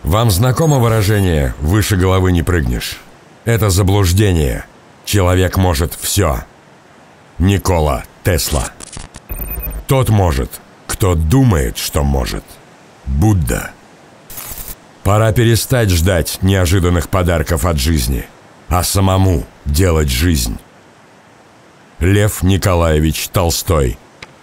Вам знакомо выражение «выше головы не прыгнешь»? Это заблуждение. Человек может все. Никола Тесла. Тот может, кто думает, что может. Будда. Пора перестать ждать неожиданных подарков от жизни, а самому делать жизнь. Лев Николаевич Толстой.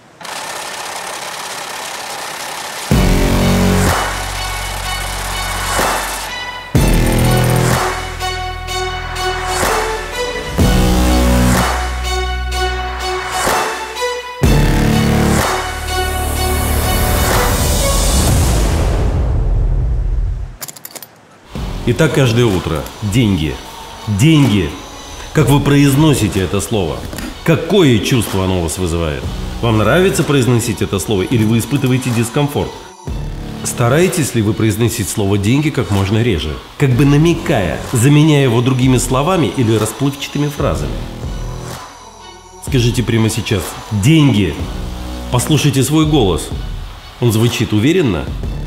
Итак, каждое утро. Деньги. Деньги. Как вы произносите это слово? Какое чувство оно у вас вызывает? Вам нравится произносить это слово или вы испытываете дискомфорт? Стараетесь ли вы произносить слово «деньги» как можно реже? Как бы намекая, заменяя его другими словами или расплывчатыми фразами? Скажите прямо сейчас «деньги». Послушайте свой голос. Он звучит уверенно?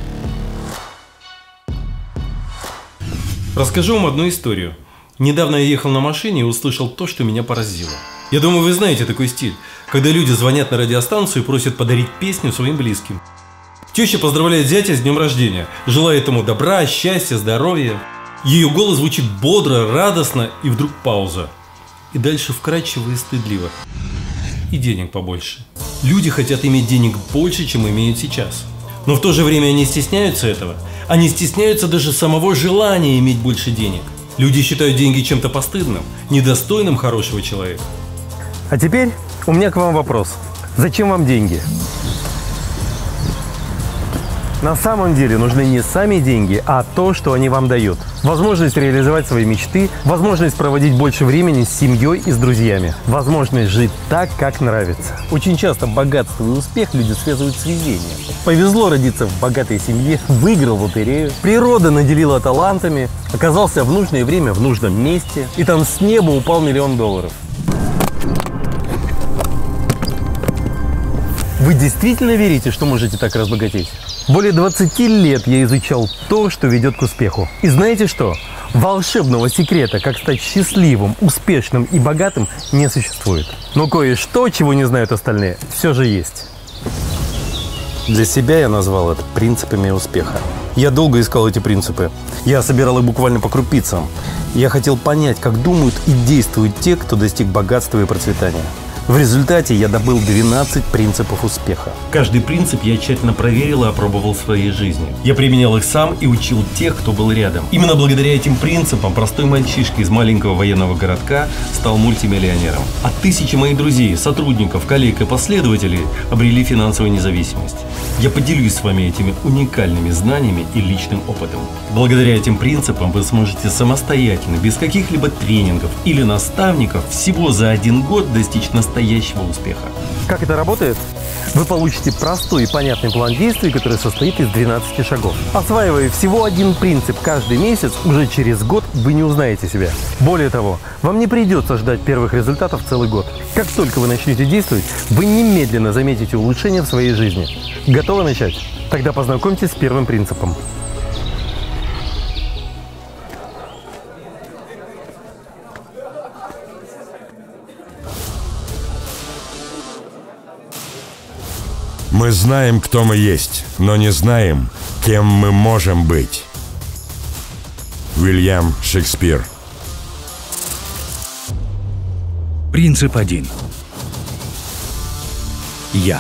Расскажу вам одну историю. Недавно я ехал на машине и услышал то, что меня поразило. Я думаю, вы знаете такой стиль, когда люди звонят на радиостанцию и просят подарить песню своим близким. Теща поздравляет зятя с днем рождения, желает ему добра, счастья, здоровья. Ее голос звучит бодро, радостно, и вдруг пауза. И дальше вкрадчиво и стыдливо. И денег побольше. Люди хотят иметь денег больше, чем имеют сейчас. Но в то же время они стесняются этого. Они стесняются даже самого желания иметь больше денег. Люди считают деньги чем-то постыдным, недостойным хорошего человека. А теперь у меня к вам вопрос. Зачем вам деньги? На самом деле нужны не сами деньги, а то, что они вам дают. Возможность реализовать свои мечты, возможность проводить больше времени с семьей и с друзьями, возможность жить так, как нравится. Очень часто богатство и успех люди связывают с везением. Повезло родиться в богатой семье, выиграл в лотерею, природа наделила талантами, оказался в нужное время в нужном месте, и там с неба упал $1 000 000. Вы действительно верите, что можете так разбогатеть? Более 20 лет я изучал то, что ведет к успеху. И знаете что? Волшебного секрета, как стать счастливым, успешным и богатым, не существует. Но кое-что, чего не знают остальные, все же есть. Для себя я назвал это принципами успеха. Я долго искал эти принципы. Я собирал их буквально по крупицам. Я хотел понять, как думают и действуют те, кто достиг богатства и процветания. В результате я добыл 12 принципов успеха. Каждый принцип я тщательно проверил и опробовал в своей жизни. Я применял их сам и учил тех, кто был рядом. Именно благодаря этим принципам простой мальчишка из маленького военного городка стал мультимиллионером. А тысячи моих друзей, сотрудников, коллег и последователей обрели финансовую независимость. Я поделюсь с вами этими уникальными знаниями и личным опытом. Благодаря этим принципам вы сможете самостоятельно, без каких-либо тренингов или наставников, всего за 1 год достичь настоящего успеха. Как это работает? Вы получите простой и понятный план действий, который состоит из 12 шагов. Осваивая всего 1 принцип каждый месяц, уже через год вы не узнаете себя. Более того, вам не придется ждать первых результатов целый год. Как только вы начнете действовать, вы немедленно заметите улучшение в своей жизни. Готовы начать? Тогда познакомьтесь с первым принципом. Мы знаем, кто мы есть, но не знаем, кем мы можем быть. Уильям Шекспир. Принцип 1. Я.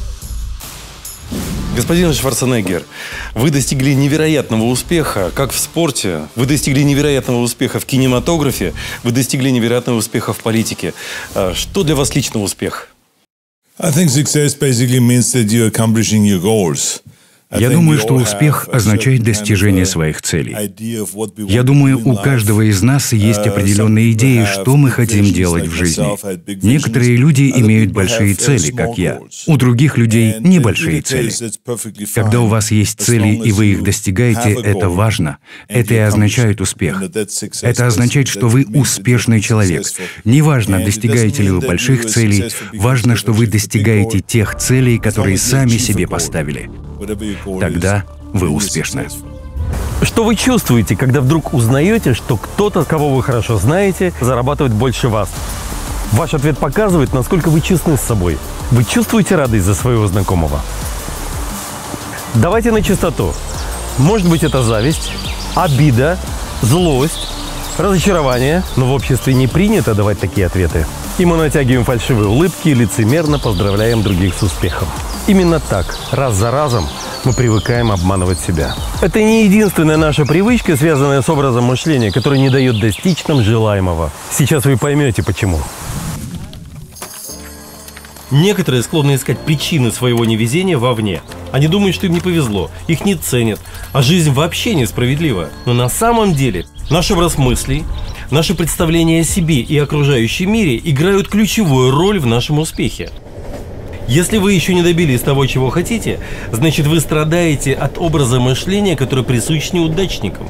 Господин Шварценеггер, вы достигли невероятного успеха как в спорте, вы достигли невероятного успеха в кинематографе, вы достигли невероятного успеха в политике. Что для вас лично успех? I think success basically means that you're accomplishing your goals. Я думаю, что успех означает достижение своих целей. Я думаю, у каждого из нас есть определенные идеи, что мы хотим делать в жизни. Некоторые люди имеют большие цели, как я. У других людей небольшие цели. Когда у вас есть цели, и вы их достигаете, это важно. Это и означает успех. Это означает, что вы успешный человек. Неважно, достигаете ли вы больших целей, важно, что вы достигаете тех целей, которые сами себе поставили. Тогда вы успешны. Что вы чувствуете, когда вдруг узнаете, что кто-то, кого вы хорошо знаете, зарабатывает больше вас? Ваш ответ показывает, насколько вы честны с собой. Вы чувствуете радость за своего знакомого? Давайте на чистоту. Может быть, это зависть, обида, злость, разочарование, но в обществе не принято давать такие ответы. И мы натягиваем фальшивые улыбки и лицемерно поздравляем других с успехом. Именно так, раз за разом, мы привыкаем обманывать себя. Это не единственная наша привычка, связанная с образом мышления, который не дает достичь нам желаемого. Сейчас вы поймете, почему. Некоторые склонны искать причины своего невезения вовне. Они думают, что им не повезло, их не ценят, а жизнь вообще несправедлива. Но на самом деле наш образ мыслей, наши представления о себе и окружающем мире играют ключевую роль в нашем успехе. Если вы еще не добились того, чего хотите, значит вы страдаете от образа мышления, который присущ неудачникам.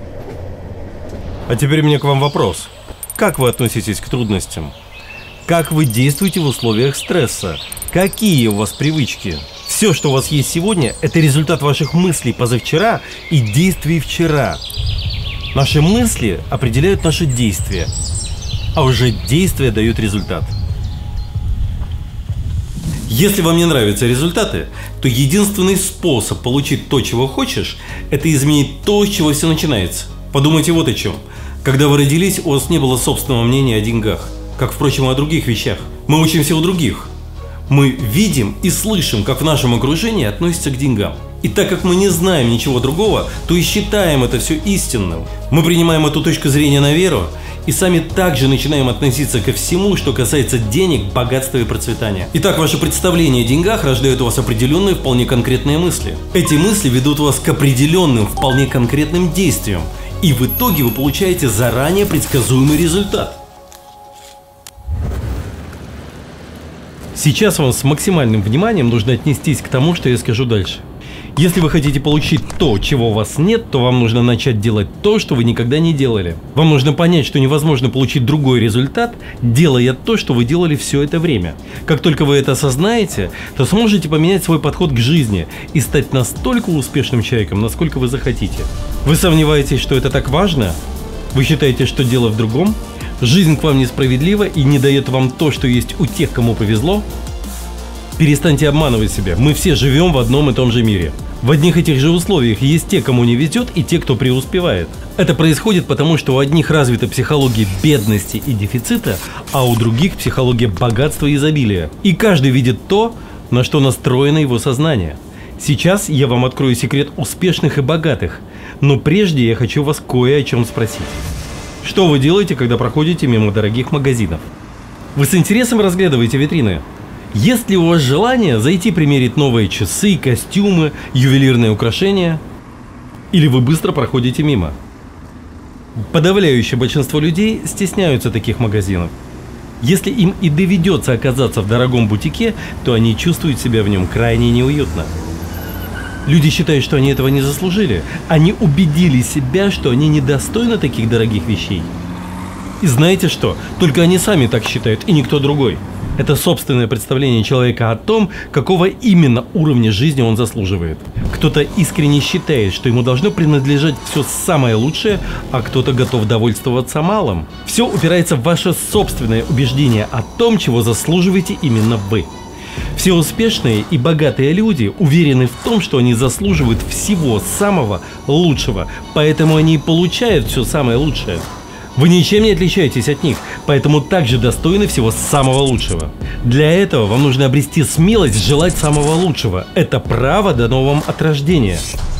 А теперь у меня к вам вопрос. Как вы относитесь к трудностям? Как вы действуете в условиях стресса? Какие у вас привычки? Все, что у вас есть сегодня, это результат ваших мыслей позавчера и действий вчера. Наши мысли определяют наши действия, а уже действия дают результат. Если вам не нравятся результаты, то единственный способ получить то, чего хочешь, это изменить то, с чего все начинается. Подумайте вот о чем. Когда вы родились, у вас не было собственного мнения о деньгах, как, впрочем, и о других вещах. Мы учимся у других. Мы видим и слышим, как в нашем окружении относятся к деньгам. И так как мы не знаем ничего другого, то и считаем это все истинным. Мы принимаем эту точку зрения на веру и сами также начинаем относиться ко всему, что касается денег, богатства и процветания. Итак, ваше представление о деньгах рождает у вас определенные, вполне конкретные мысли. Эти мысли ведут вас к определенным, вполне конкретным действиям. И в итоге вы получаете заранее предсказуемый результат. Сейчас вам с максимальным вниманием нужно отнестись к тому, что я скажу дальше. Если вы хотите получить то, чего у вас нет, то вам нужно начать делать то, что вы никогда не делали. Вам нужно понять, что невозможно получить другой результат, делая то, что вы делали все это время. Как только вы это осознаете, то сможете поменять свой подход к жизни и стать настолько успешным человеком, насколько вы захотите. Вы сомневаетесь, что это так важно? Вы считаете, что дело в другом? Жизнь к вам несправедлива и не дает вам то, что есть у тех, кому повезло? Перестаньте обманывать себя. Мы все живем в одном и том же мире. В одних и тех же условиях есть те, кому не везет, и те, кто преуспевает. Это происходит потому, что у одних развита психология бедности и дефицита, а у других психология богатства и изобилия. И каждый видит то, на что настроено его сознание. Сейчас я вам открою секрет успешных и богатых, но прежде я хочу вас кое о чем спросить. Что вы делаете, когда проходите мимо дорогих магазинов? Вы с интересом разглядываете витрины? Есть ли у вас желание зайти примерить новые часы, костюмы, ювелирные украшения? Или вы быстро проходите мимо? Подавляющее большинство людей стесняются таких магазинов. Если им и доведется оказаться в дорогом бутике, то они чувствуют себя в нем крайне неуютно. Люди считают, что они этого не заслужили. Они убедили себя, что они недостойны таких дорогих вещей. И знаете что? Только они сами так считают, и никто другой. Это собственное представление человека о том, какого именно уровня жизни он заслуживает. Кто-то искренне считает, что ему должно принадлежать все самое лучшее, а кто-то готов довольствоваться малым. Все упирается в ваше собственное убеждение о том, чего заслуживаете именно вы. Все успешные и богатые люди уверены в том, что они заслуживают всего самого лучшего, поэтому они и получают все самое лучшее. Вы ничем не отличаетесь от них, поэтому также достойны всего самого лучшего. Для этого вам нужно обрести смелость желать самого лучшего. Это право дано вам от рождения.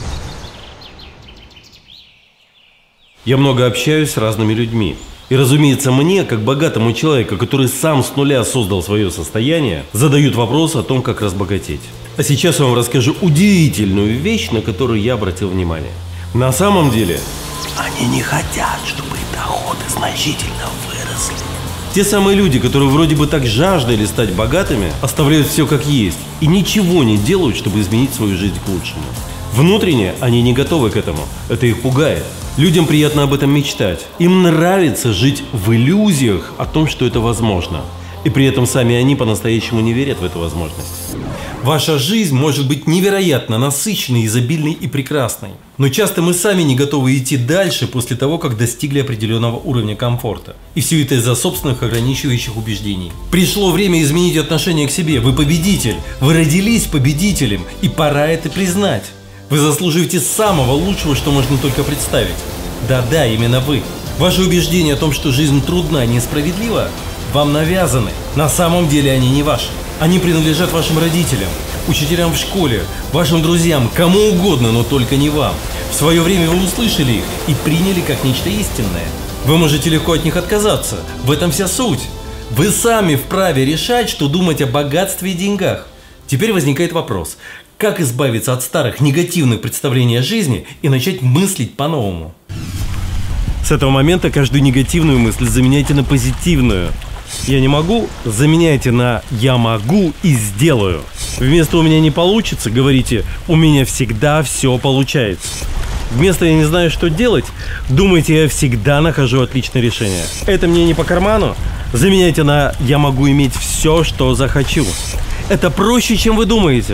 Я много общаюсь с разными людьми. И, разумеется, мне, как богатому человеку, который сам с нуля создал свое состояние, задают вопрос о том, как разбогатеть. А сейчас я вам расскажу удивительную вещь, на которую я обратил внимание. На самом деле, они не хотят, чтобы их доходы значительно выросли. Те самые люди, которые вроде бы так жаждали стать богатыми, оставляют все как есть и ничего не делают, чтобы изменить свою жизнь к лучшему. Внутренне они не готовы к этому, это их пугает. Людям приятно об этом мечтать. Им нравится жить в иллюзиях о том, что это возможно. И при этом сами они по-настоящему не верят в эту возможность. Ваша жизнь может быть невероятно насыщенной, изобильной и прекрасной. Но часто мы сами не готовы идти дальше после того, как достигли определенного уровня комфорта. И все это из-за собственных ограничивающих убеждений. Пришло время изменить отношение к себе. Вы победитель. Вы родились победителем. И пора это признать. Вы заслуживаете самого лучшего, что можно только представить. Да-да, именно вы. Ваши убеждения о том, что жизнь трудна и несправедлива, вам навязаны. На самом деле они не ваши. Они принадлежат вашим родителям, учителям в школе, вашим друзьям, кому угодно, но только не вам. В свое время вы услышали их и приняли как нечто истинное. Вы можете легко от них отказаться. В этом вся суть. Вы сами вправе решать, что думать о богатстве и деньгах. Теперь возникает вопрос. Как избавиться от старых негативных представлений о жизни и начать мыслить по-новому? С этого момента каждую негативную мысль заменяйте на позитивную. Я не могу, заменяйте на я могу и сделаю. Вместо у меня не получится, говорите у меня всегда все получается. Вместо я не знаю, что делать, думайте я всегда нахожу отличное решение. Это мне не по карману, заменяйте на я могу иметь все, что захочу. Это проще, чем вы думаете.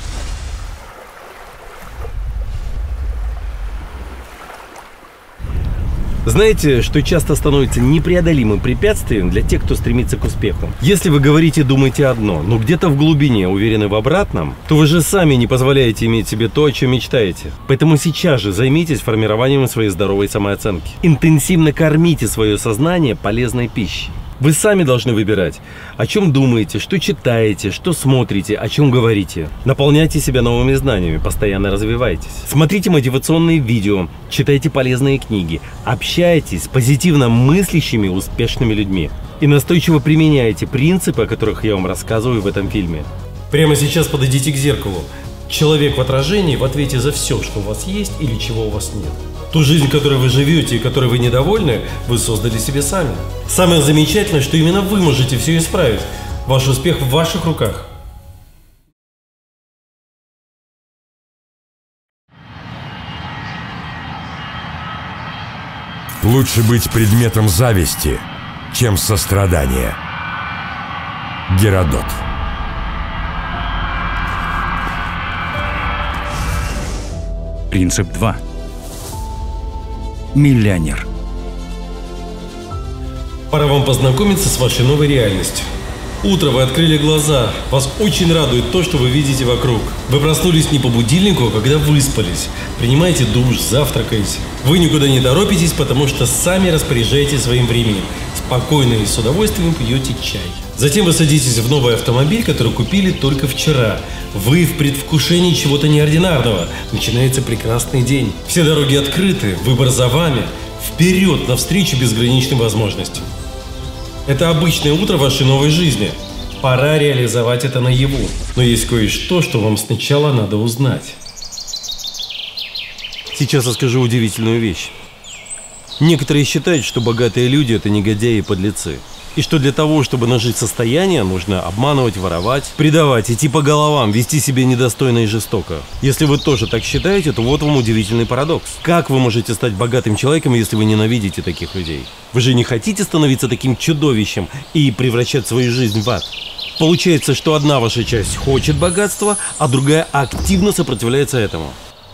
Знаете, что часто становится непреодолимым препятствием для тех, кто стремится к успеху? Если вы говорите и думаете одно, но где-то в глубине уверены в обратном, то вы же сами не позволяете иметь себе то, о чем мечтаете. Поэтому сейчас же займитесь формированием своей здоровой самооценки. Интенсивно кормите свое сознание полезной пищей. Вы сами должны выбирать, о чем думаете, что читаете, что смотрите, о чем говорите. Наполняйте себя новыми знаниями, постоянно развивайтесь. Смотрите мотивационные видео, читайте полезные книги, общайтесь с позитивно мыслящими успешными людьми. И настойчиво применяйте принципы, о которых я вам рассказываю в этом фильме. Прямо сейчас подойдите к зеркалу. Человек в отражении в ответе за все, что у вас есть или чего у вас нет. Ту жизнь, которой вы живете и которой вы недовольны, вы создали себе сами. Самое замечательное, что именно вы можете все исправить. Ваш успех в ваших руках. Лучше быть предметом зависти, чем сострадания. Геродот. Принцип 2. Миллионер. Пора вам познакомиться с вашей новой реальностью. Утро, вы открыли глаза. Вас очень радует то, что вы видите вокруг. Вы проснулись не по будильнику, а когда выспались. Принимаете душ, завтракаете. Вы никуда не торопитесь, потому что сами распоряжаетесь своим временем. Спокойно и с удовольствием пьете чай. Затем вы садитесь в новый автомобиль, который купили только вчера. Вы в предвкушении чего-то неординарного. Начинается прекрасный день. Все дороги открыты, выбор за вами. Вперед, навстречу безграничным возможностям. Это обычное утро вашей новой жизни. Пора реализовать это наяву. Но есть кое-что, что вам сначала надо узнать. Сейчас я скажу удивительную вещь. Некоторые считают, что богатые люди – это негодяи и подлецы. И что для того, чтобы нажить состояние, нужно обманывать, воровать, предавать, идти по головам, вести себя недостойно и жестоко. Если вы тоже так считаете, то вот вам удивительный парадокс. Как вы можете стать богатым человеком, если вы ненавидите таких людей? Вы же не хотите становиться таким чудовищем и превращать свою жизнь в ад? Получается, что одна ваша часть хочет богатства, а другая активно сопротивляется этому.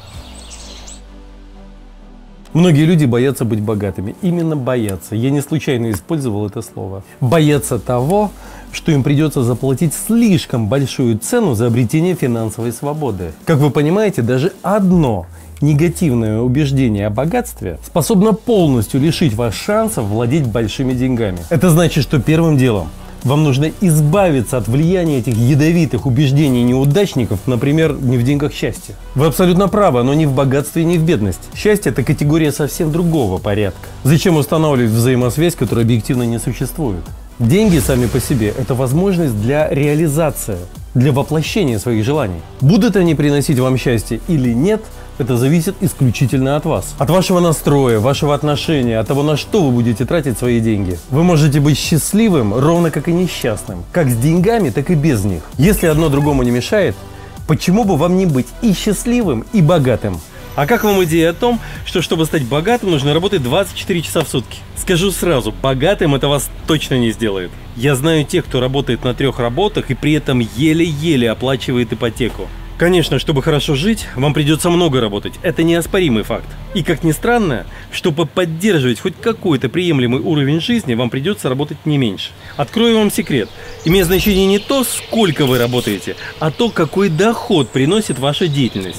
Многие люди боятся быть богатыми. Именно боятся. Я не случайно использовал это слово. Боятся того, что им придется заплатить слишком большую цену за обретение финансовой свободы. Как вы понимаете, даже одно негативное убеждение о богатстве способно полностью лишить вас шансов владеть большими деньгами. Это значит, что первым делом вам нужно избавиться от влияния этих ядовитых убеждений неудачников, например, не в деньгах счастье. Вы абсолютно правы, но не в богатстве и не в бедности. Счастье – это категория совсем другого порядка. Зачем устанавливать взаимосвязь, которая объективно не существует? Деньги сами по себе – это возможность для реализации, для воплощения своих желаний. Будут они приносить вам счастье или нет – это зависит исключительно от вас. От вашего настроя, вашего отношения, от того, на что вы будете тратить свои деньги. Вы можете быть счастливым, ровно как и несчастным. Как с деньгами, так и без них. Если одно другому не мешает, почему бы вам не быть и счастливым, и богатым? А как вам идея о том, что чтобы стать богатым, нужно работать 24 часа в сутки? Скажу сразу, богатым это вас точно не сделает. Я знаю тех, кто работает на 3 работах и при этом еле-еле оплачивает ипотеку. Конечно, чтобы хорошо жить, вам придется много работать. Это неоспоримый факт. И как ни странно, чтобы поддерживать хоть какой-то приемлемый уровень жизни, вам придется работать не меньше. Открою вам секрет. Имеет значение не то, сколько вы работаете, а то, какой доход приносит ваша деятельность.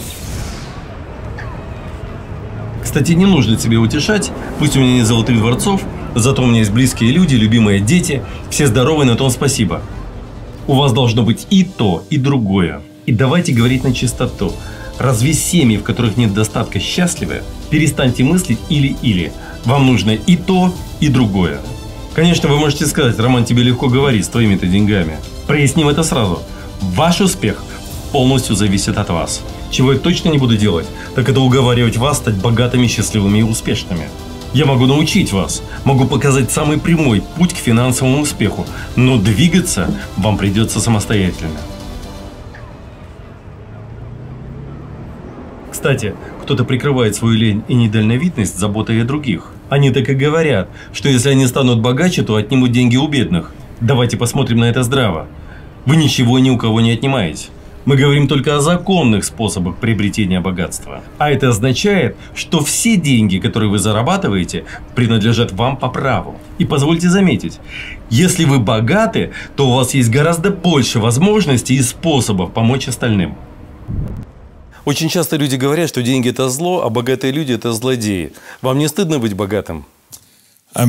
Кстати, не нужно себя утешать, пусть у меня нет золотых дворцов, зато у меня есть близкие люди, любимые дети, все здоровы, на том спасибо. У вас должно быть и то, и другое. И давайте говорить на чистоту. Разве семьи, в которых нет достатка, счастливы? Перестаньте мыслить или-или. Вам нужно и то, и другое. Конечно, вы можете сказать: Роман, тебе легко говорить с твоими-то деньгами. Проясним это сразу. Ваш успех полностью зависит от вас. Чего я точно не буду делать, так это уговаривать вас стать богатыми, счастливыми и успешными. Я могу научить вас, могу показать самый прямой путь к финансовому успеху, но двигаться вам придется самостоятельно. Кстати, кто-то прикрывает свою лень и недальновидность заботой о других. Они так и говорят, что если они станут богаче, то отнимут деньги у бедных. Давайте посмотрим на это здраво. Вы ничего ни у кого не отнимаете. Мы говорим только о законных способах приобретения богатства. А это означает, что все деньги, которые вы зарабатываете, принадлежат вам по праву. И позвольте заметить, если вы богаты, то у вас есть гораздо больше возможностей и способов помочь остальным. Очень часто люди говорят, что деньги – это зло, а богатые люди – это злодеи. Вам не стыдно быть богатым? Я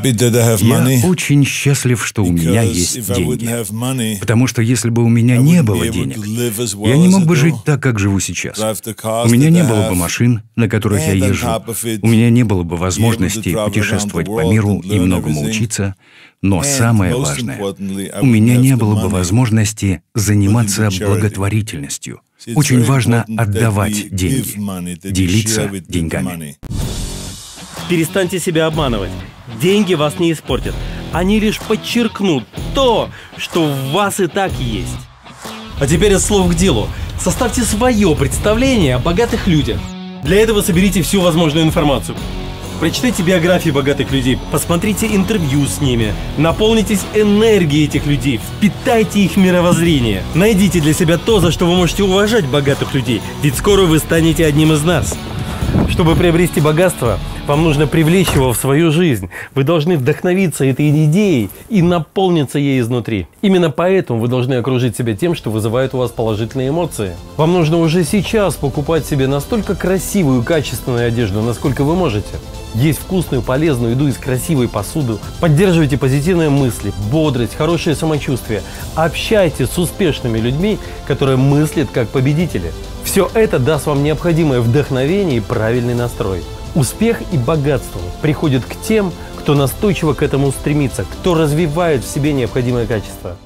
очень счастлив, что у меня есть деньги. Потому что если бы у меня не было денег, я не мог бы жить так, как живу сейчас. У меня не было бы машин, на которых я езжу. У меня не было бы возможности путешествовать по миру и многому учиться. Но самое важное, у меня не было бы возможности заниматься благотворительностью. Очень важно отдавать деньги, делиться деньгами. Перестаньте себя обманывать. Деньги вас не испортят. Они лишь подчеркнут то, что в вас и так есть. А теперь от слов к делу. Составьте свое представление о богатых людях. Для этого соберите всю возможную информацию. Прочитайте биографии богатых людей, посмотрите интервью с ними, наполнитесь энергией этих людей, впитайте их мировоззрение. Найдите для себя то, за что вы можете уважать богатых людей, ведь скоро вы станете одним из нас. Чтобы приобрести богатство, вам нужно привлечь его в свою жизнь. Вы должны вдохновиться этой идеей и наполниться ей изнутри. Именно поэтому вы должны окружить себя тем, что вызывает у вас положительные эмоции. Вам нужно уже сейчас покупать себе настолько красивую, качественную одежду, насколько вы можете. Есть вкусную, полезную еду из красивой посуды. Поддерживайте позитивные мысли, бодрость, хорошее самочувствие. Общайтесь с успешными людьми, которые мыслят как победители. Все это даст вам необходимое вдохновение и правильный настрой. Успех и богатство приходят к тем, кто настойчиво к этому стремится, кто развивает в себе необходимые качества.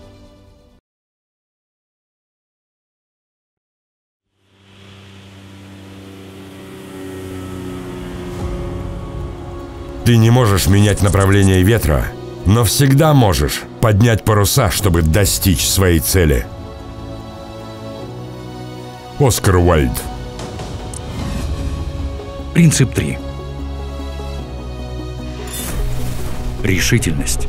Ты не можешь менять направление ветра, но всегда можешь поднять паруса, чтобы достичь своей цели. Оскар Уайльд. Принцип 3. Решительность.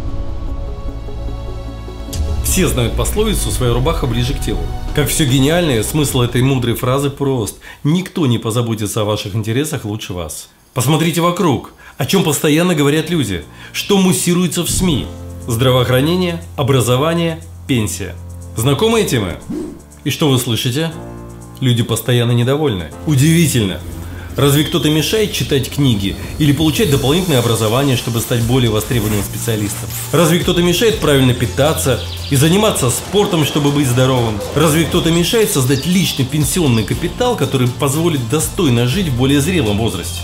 Все знают пословицу «своя рубаха ближе к телу». Как все гениальное, смысл этой мудрой фразы прост. Никто не позаботится о ваших интересах лучше вас. Посмотрите вокруг. О чем постоянно говорят люди? Что муссируется в СМИ? Здравоохранение, образование, пенсия. Знакомые темы? И что вы слышите? Люди постоянно недовольны. Удивительно. Разве кто-то мешает читать книги или получать дополнительное образование, чтобы стать более востребованным специалистом? Разве кто-то мешает правильно питаться и заниматься спортом, чтобы быть здоровым? Разве кто-то мешает создать личный пенсионный капитал, который позволит достойно жить в более зрелом возрасте?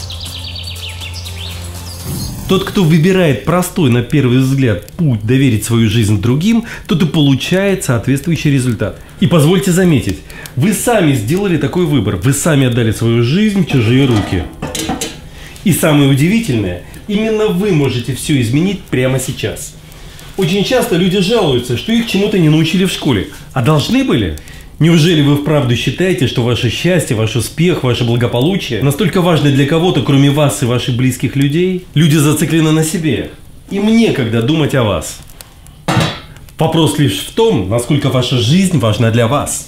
Тот, кто выбирает простой на первый взгляд путь доверить свою жизнь другим, тот и получает соответствующий результат. И позвольте заметить, вы сами сделали такой выбор, вы сами отдали свою жизнь в чужие руки. И самое удивительное, именно вы можете все изменить прямо сейчас. Очень часто люди жалуются, что их чему-то не научили в школе, а должны были. Неужели вы вправду считаете, что ваше счастье, ваш успех, ваше благополучие настолько важны для кого-то, кроме вас и ваших близких людей? Люди зациклены на себе. Им некогда думать о вас. Вопрос лишь в том, насколько ваша жизнь важна для вас.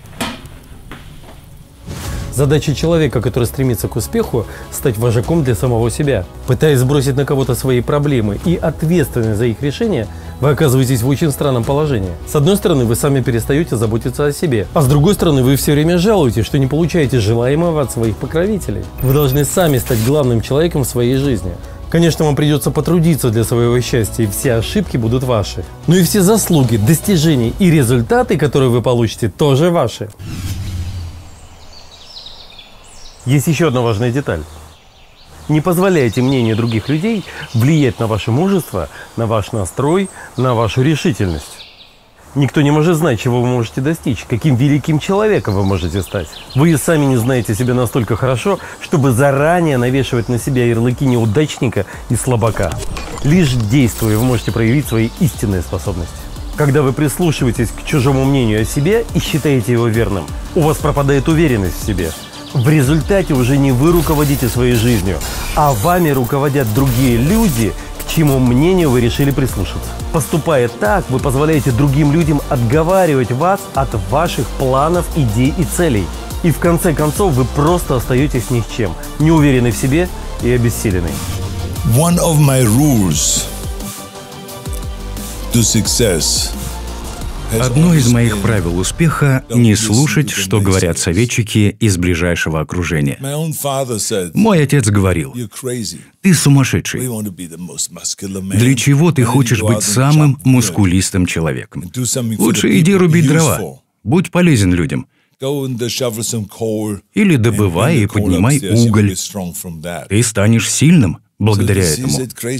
Задача человека, который стремится к успеху, стать вожаком для самого себя. Пытаясь сбросить на кого-то свои проблемы и ответственность за их решение, вы оказываетесь в очень странном положении. С одной стороны, вы сами перестаете заботиться о себе, а с другой стороны, вы все время жалуетесь, что не получаете желаемого от своих покровителей. Вы должны сами стать главным человеком в своей жизни. Конечно, вам придется потрудиться для своего счастья, и все ошибки будут ваши. Но и все заслуги, достижения и результаты, которые вы получите, тоже ваши. Есть еще одна важная деталь. Не позволяйте мнению других людей влиять на ваше мужество, на ваш настрой, на вашу решительность. Никто не может знать, чего вы можете достичь, каким великим человеком вы можете стать. Вы и сами не знаете себя настолько хорошо, чтобы заранее навешивать на себя ярлыки неудачника и слабака. Лишь действуя, вы можете проявить свои истинные способности. Когда вы прислушиваетесь к чужому мнению о себе и считаете его верным, у вас пропадает уверенность в себе. В результате уже не вы руководите своей жизнью, а вами руководят другие люди, к чьему мнению вы решили прислушаться. Поступая так, вы позволяете другим людям отговаривать вас от ваших планов, идей и целей. И в конце концов вы просто остаетесь ни с чем, не уверенный в себе и обессиленный. One of my rules to success. Одно из моих правил успеха – не слушать, что говорят советчики из ближайшего окружения. Мой отец говорил: «Ты сумасшедший. Для чего ты хочешь быть самым мускулистым человеком? Лучше иди рубить дрова. Будь полезен людям. Или добывай и поднимай уголь. Ты станешь сильным благодаря этому».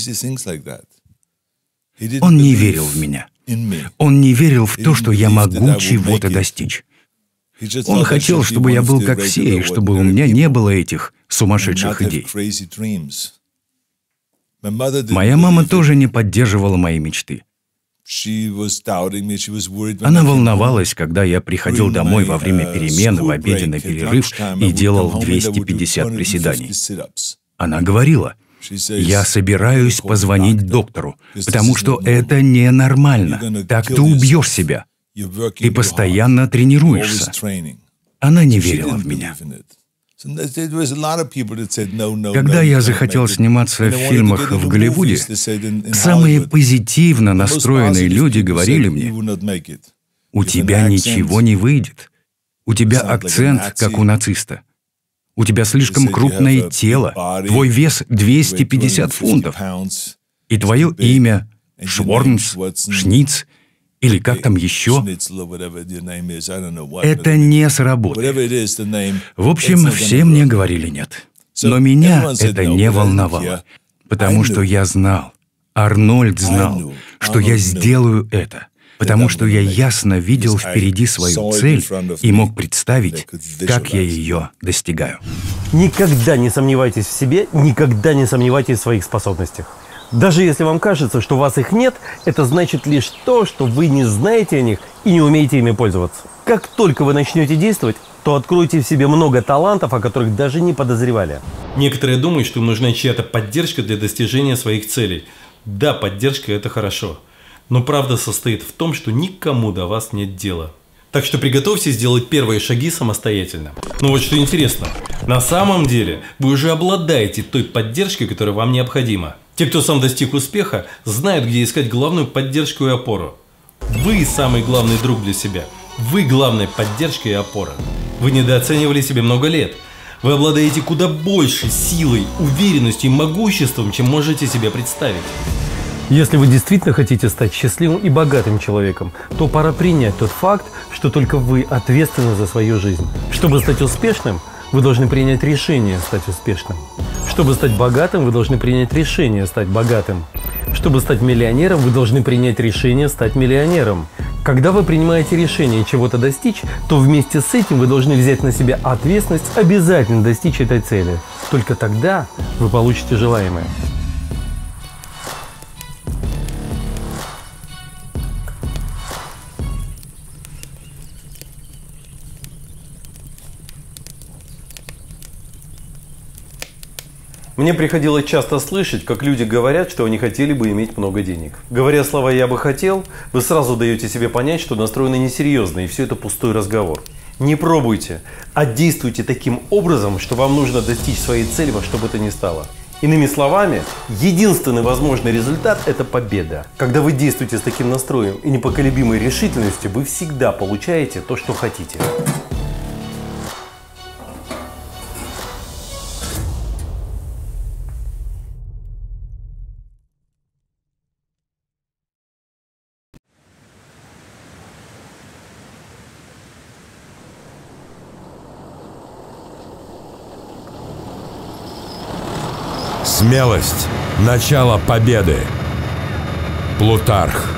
Он не верил в меня. Он не верил в то, что я могу чего-то достичь. Он хотел, чтобы я был как все, и чтобы у меня не было этих сумасшедших идей. Моя мама тоже не поддерживала мои мечты. Она волновалась, когда я приходил домой во время перемен, в обеденный перерыв и делал 250 приседаний. Она говорила: «Я собираюсь позвонить доктору, потому что это ненормально. Так ты убьешь себя. Ты постоянно тренируешься». Она не верила в меня. Когда я захотел сниматься в фильмах в Голливуде, самые позитивно настроенные люди говорили мне: «У тебя ничего не выйдет. У тебя акцент, как у нациста. У тебя слишком крупное тело, твой вес 250 фунтов, и твое имя Шворнс, Шниц, или как там еще, это не сработает». В общем, все мне говорили нет. Но меня это не волновало, потому что я знал, Арнольд знал, что я сделаю это. Потому что я ясно видел впереди свою цель и мог представить, как я ее достигаю. Никогда не сомневайтесь в себе, никогда не сомневайтесь в своих способностях. Даже если вам кажется, что у вас их нет, это значит лишь то, что вы не знаете о них и не умеете ими пользоваться. Как только вы начнете действовать, то откроете в себе много талантов, о которых даже не подозревали. Некоторые думают, что им нужна чья-то поддержка для достижения своих целей. Да, поддержка – это хорошо. Но правда состоит в том, что никому до вас нет дела. Так что приготовьтесь сделать первые шаги самостоятельно. Но вот что интересно. На самом деле вы уже обладаете той поддержкой, которая вам необходима. Те, кто сам достиг успеха, знают, где искать главную поддержку и опору. Вы самый главный друг для себя. Вы главная поддержка и опора. Вы недооценивали себя много лет. Вы обладаете куда большей силой, уверенностью и могуществом, чем можете себе представить. Если вы действительно хотите стать счастливым и богатым человеком, то пора принять тот факт, что только вы ответственны за свою жизнь. Чтобы стать успешным, вы должны принять решение стать успешным. Чтобы стать богатым, вы должны принять решение стать богатым. Чтобы стать миллионером, вы должны принять решение стать миллионером. Когда вы принимаете решение чего-то достичь, то вместе с этим вы должны взять на себя ответственность обязательно достичь этой цели. Только тогда вы получите желаемое. Мне приходилось часто слышать, как люди говорят, что они хотели бы иметь много денег. Говоря слова «я бы хотел», вы сразу даете себе понять, что настроены несерьезно, и все это пустой разговор. Не пробуйте, а действуйте таким образом, что вам нужно достичь своей цели во что бы то ни стало. Иными словами, единственный возможный результат – это победа. Когда вы действуете с таким настроем и непоколебимой решительностью, вы всегда получаете то, что хотите. Смелость – начало победы. Плутарх.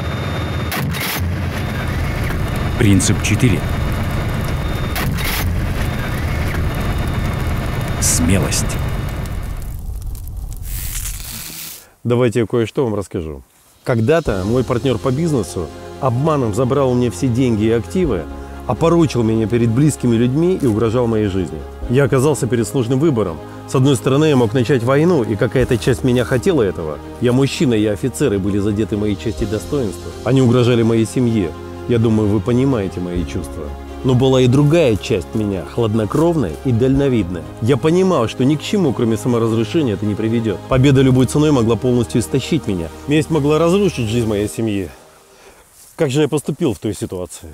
Принцип 4. Смелость. Давайте я кое-что вам расскажу. Когда-то мой партнер по бизнесу обманом забрал у меня все деньги и активы, опорочил меня перед близкими людьми и угрожал моей жизни. Я оказался перед сложным выбором. С одной стороны, я мог начать войну, и какая-то часть меня хотела этого. Я мужчина, я офицер, и были задеты мои честь и достоинства. Они угрожали моей семье. Я думаю, вы понимаете мои чувства. Но была и другая часть меня, хладнокровная и дальновидная. Я понимал, что ни к чему, кроме саморазрушения, это не приведет. Победа любой ценой могла полностью истощить меня. Месть могла разрушить жизнь моей семьи. Как же я поступил в той ситуации?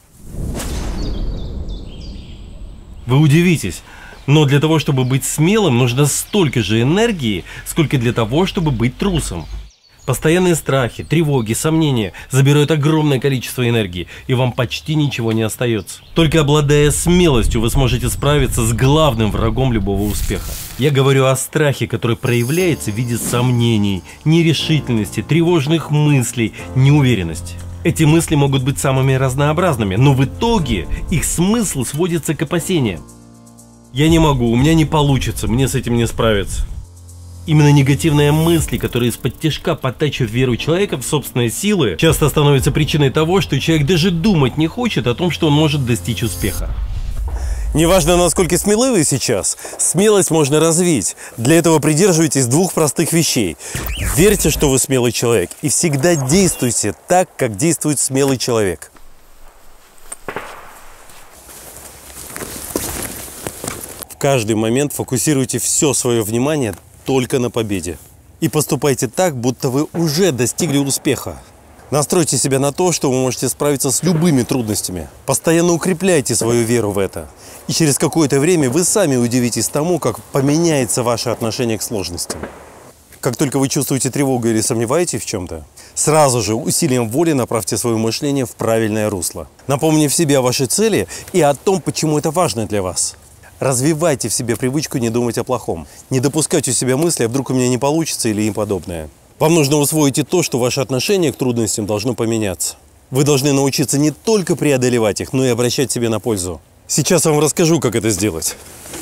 Вы удивитесь, но для того, чтобы быть смелым, нужно столько же энергии, сколько для того, чтобы быть трусом. Постоянные страхи, тревоги, сомнения забирают огромное количество энергии, и вам почти ничего не остается. Только обладая смелостью, вы сможете справиться с главным врагом любого успеха. Я говорю о страхе, который проявляется в виде сомнений, нерешительности, тревожных мыслей, неуверенности. Эти мысли могут быть самыми разнообразными, но в итоге их смысл сводится к опасениям. Я не могу, у меня не получится, мне с этим не справиться. Именно негативные мысли, которые из-под тишка подтачивают веру человека в собственные силы, часто становятся причиной того, что человек даже думать не хочет о том, что он может достичь успеха. Неважно, насколько смелы вы сейчас, смелость можно развить. Для этого придерживайтесь двух простых вещей. Верьте, что вы смелый человек, и всегда действуйте так, как действует смелый человек. В каждый момент фокусируйте все свое внимание только на победе. И поступайте так, будто вы уже достигли успеха. Настройте себя на то, что вы можете справиться с любыми трудностями. Постоянно укрепляйте свою веру в это. И через какое-то время вы сами удивитесь тому, как поменяется ваше отношение к сложностям. Как только вы чувствуете тревогу или сомневаетесь в чем-то, сразу же усилием воли направьте свое мышление в правильное русло. Напомните себе о вашей цели и о том, почему это важно для вас. Развивайте в себе привычку не думать о плохом. Не допускайте у себя мысли, а вдруг у меня не получится или им подобное. Вам нужно усвоить и то, что ваше отношение к трудностям должно поменяться. Вы должны научиться не только преодолевать их, но и обращать себе на пользу. Сейчас я вам расскажу, как это сделать.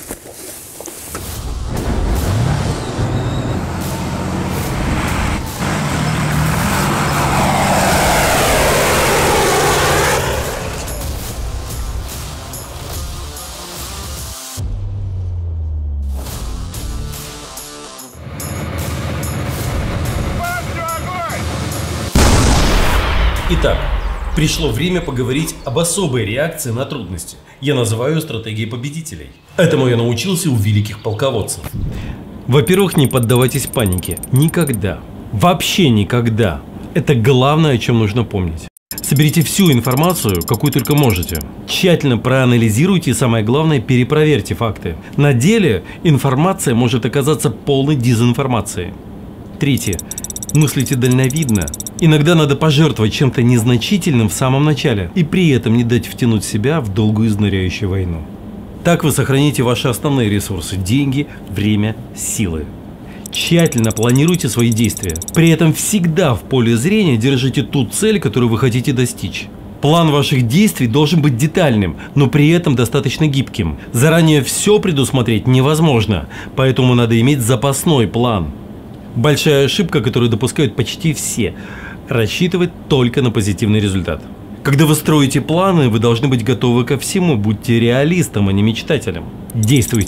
Итак, пришло время поговорить об особой реакции на трудности. Я называю ее стратегией победителей. Этому я научился у великих полководцев. Во-первых, не поддавайтесь панике. Никогда. Вообще никогда. Это главное, о чем нужно помнить. Соберите всю информацию, какую только можете. Тщательно проанализируйте и, самое главное, перепроверьте факты. На деле информация может оказаться полной дезинформацией. Третье. Мыслите дальновидно. Иногда надо пожертвовать чем-то незначительным в самом начале и при этом не дать втянуть себя в долгую изнуряющую войну. Так вы сохраните ваши основные ресурсы – деньги, время, силы. Тщательно планируйте свои действия. При этом всегда в поле зрения держите ту цель, которую вы хотите достичь. План ваших действий должен быть детальным, но при этом достаточно гибким. Заранее все предусмотреть невозможно, поэтому надо иметь запасной план. Большая ошибка, которую допускают почти все – рассчитывать только на позитивный результат. Когда вы строите планы, вы должны быть готовы ко всему, будьте реалистом, а не мечтателем. Действуйте.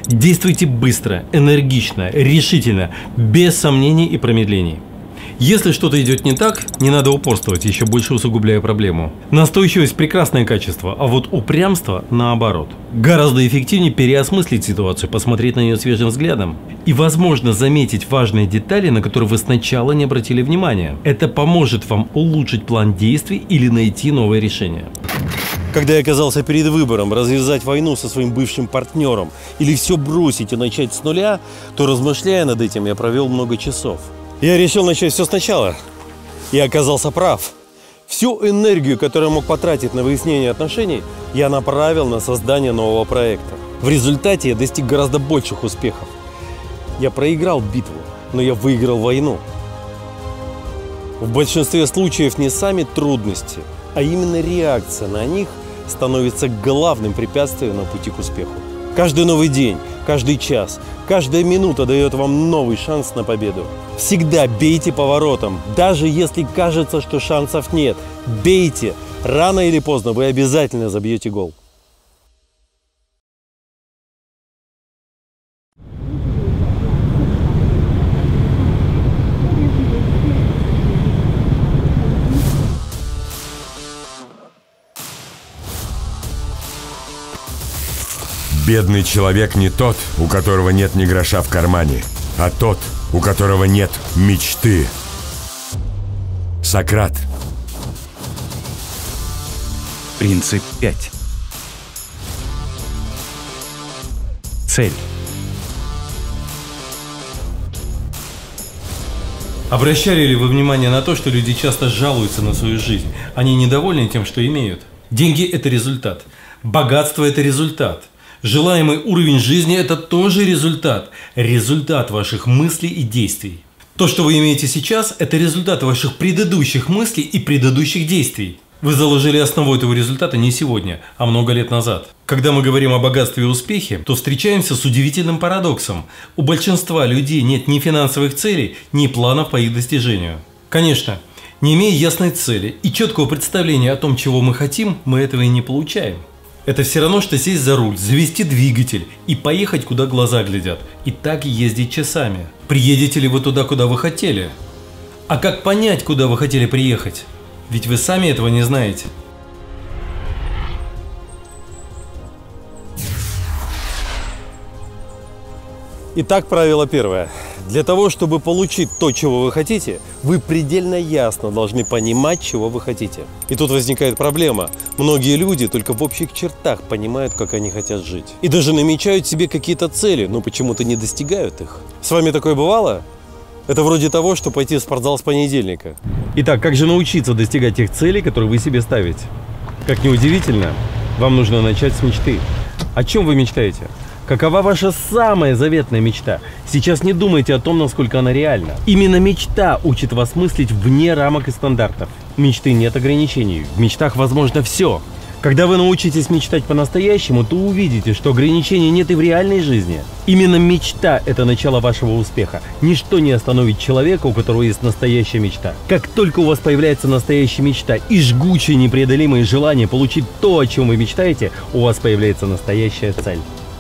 Действуйте быстро, энергично, решительно, без сомнений и промедлений. Если что-то идет не так, не надо упорствовать, еще больше усугубляя проблему. Настойчивость – прекрасное качество, а вот упрямство – наоборот. Гораздо эффективнее переосмыслить ситуацию, посмотреть на нее свежим взглядом. И, возможно, заметить важные детали, на которые вы сначала не обратили внимания. Это поможет вам улучшить план действий или найти новое решение. Когда я оказался перед выбором развязать войну со своим бывшим партнером или все бросить и начать с нуля, то, размышляя над этим, я провел много часов. Я решил начать все сначала. И оказался прав. Всю энергию, которую я мог потратить на выяснение отношений, я направил на создание нового проекта. В результате я достиг гораздо больших успехов. Я проиграл битву, но я выиграл войну. В большинстве случаев не сами трудности, а именно реакция на них становится главным препятствием на пути к успеху. Каждый новый день, каждый час, каждая минута дает вам новый шанс на победу. Всегда бейте поворотом, даже если кажется, что шансов нет. Бейте! Рано или поздно вы обязательно забьете гол. Бедный человек не тот, у которого нет ни гроша в кармане, а тот, у которого нет мечты. Сократ. Принцип 5. Цель. Обращали ли вы внимание на то, что люди часто жалуются на свою жизнь? Они недовольны тем, что имеют. Деньги – это результат. Богатство – это результат. Желаемый уровень жизни – это тоже результат. Результат ваших мыслей и действий. То, что вы имеете сейчас – это результат ваших предыдущих мыслей и предыдущих действий. Вы заложили основу этого результата не сегодня, а много лет назад. Когда мы говорим о богатстве и успехе, то встречаемся с удивительным парадоксом. У большинства людей нет ни финансовых целей, ни планов по их достижению. Конечно, не имея ясной цели и четкого представления о том, чего мы хотим, мы этого и не получаем. Это все равно, что сесть за руль, завести двигатель и поехать, куда глаза глядят. И так ездить часами. Приедете ли вы туда, куда вы хотели? А как понять, куда вы хотели приехать? Ведь вы сами этого не знаете. Итак, правило первое. Для того, чтобы получить то, чего вы хотите, вы предельно ясно должны понимать, чего вы хотите. И тут возникает проблема. Многие люди только в общих чертах понимают, как они хотят жить. И даже намечают себе какие-то цели, но почему-то не достигают их. С вами такое бывало? Это вроде того, что пойти в спортзал с понедельника. Итак, как же научиться достигать тех целей, которые вы себе ставите? Как ни удивительно, вам нужно начать с мечты. О чем вы мечтаете? Какова ваша самая заветная мечта? Сейчас не думайте о том, насколько она реальна. Именно мечта учит вас мыслить вне рамок и стандартов. У мечты нет ограничений. В мечтах возможно все. Когда вы научитесь мечтать по-настоящему, то увидите, что ограничений нет и в реальной жизни. Именно мечта – это начало вашего успеха. Ничто не остановит человека, у которого есть настоящая мечта. Как только у вас появляется настоящая мечта и жгучее непреодолимое желание получить то, о чем вы мечтаете, у вас появляется настоящая цель.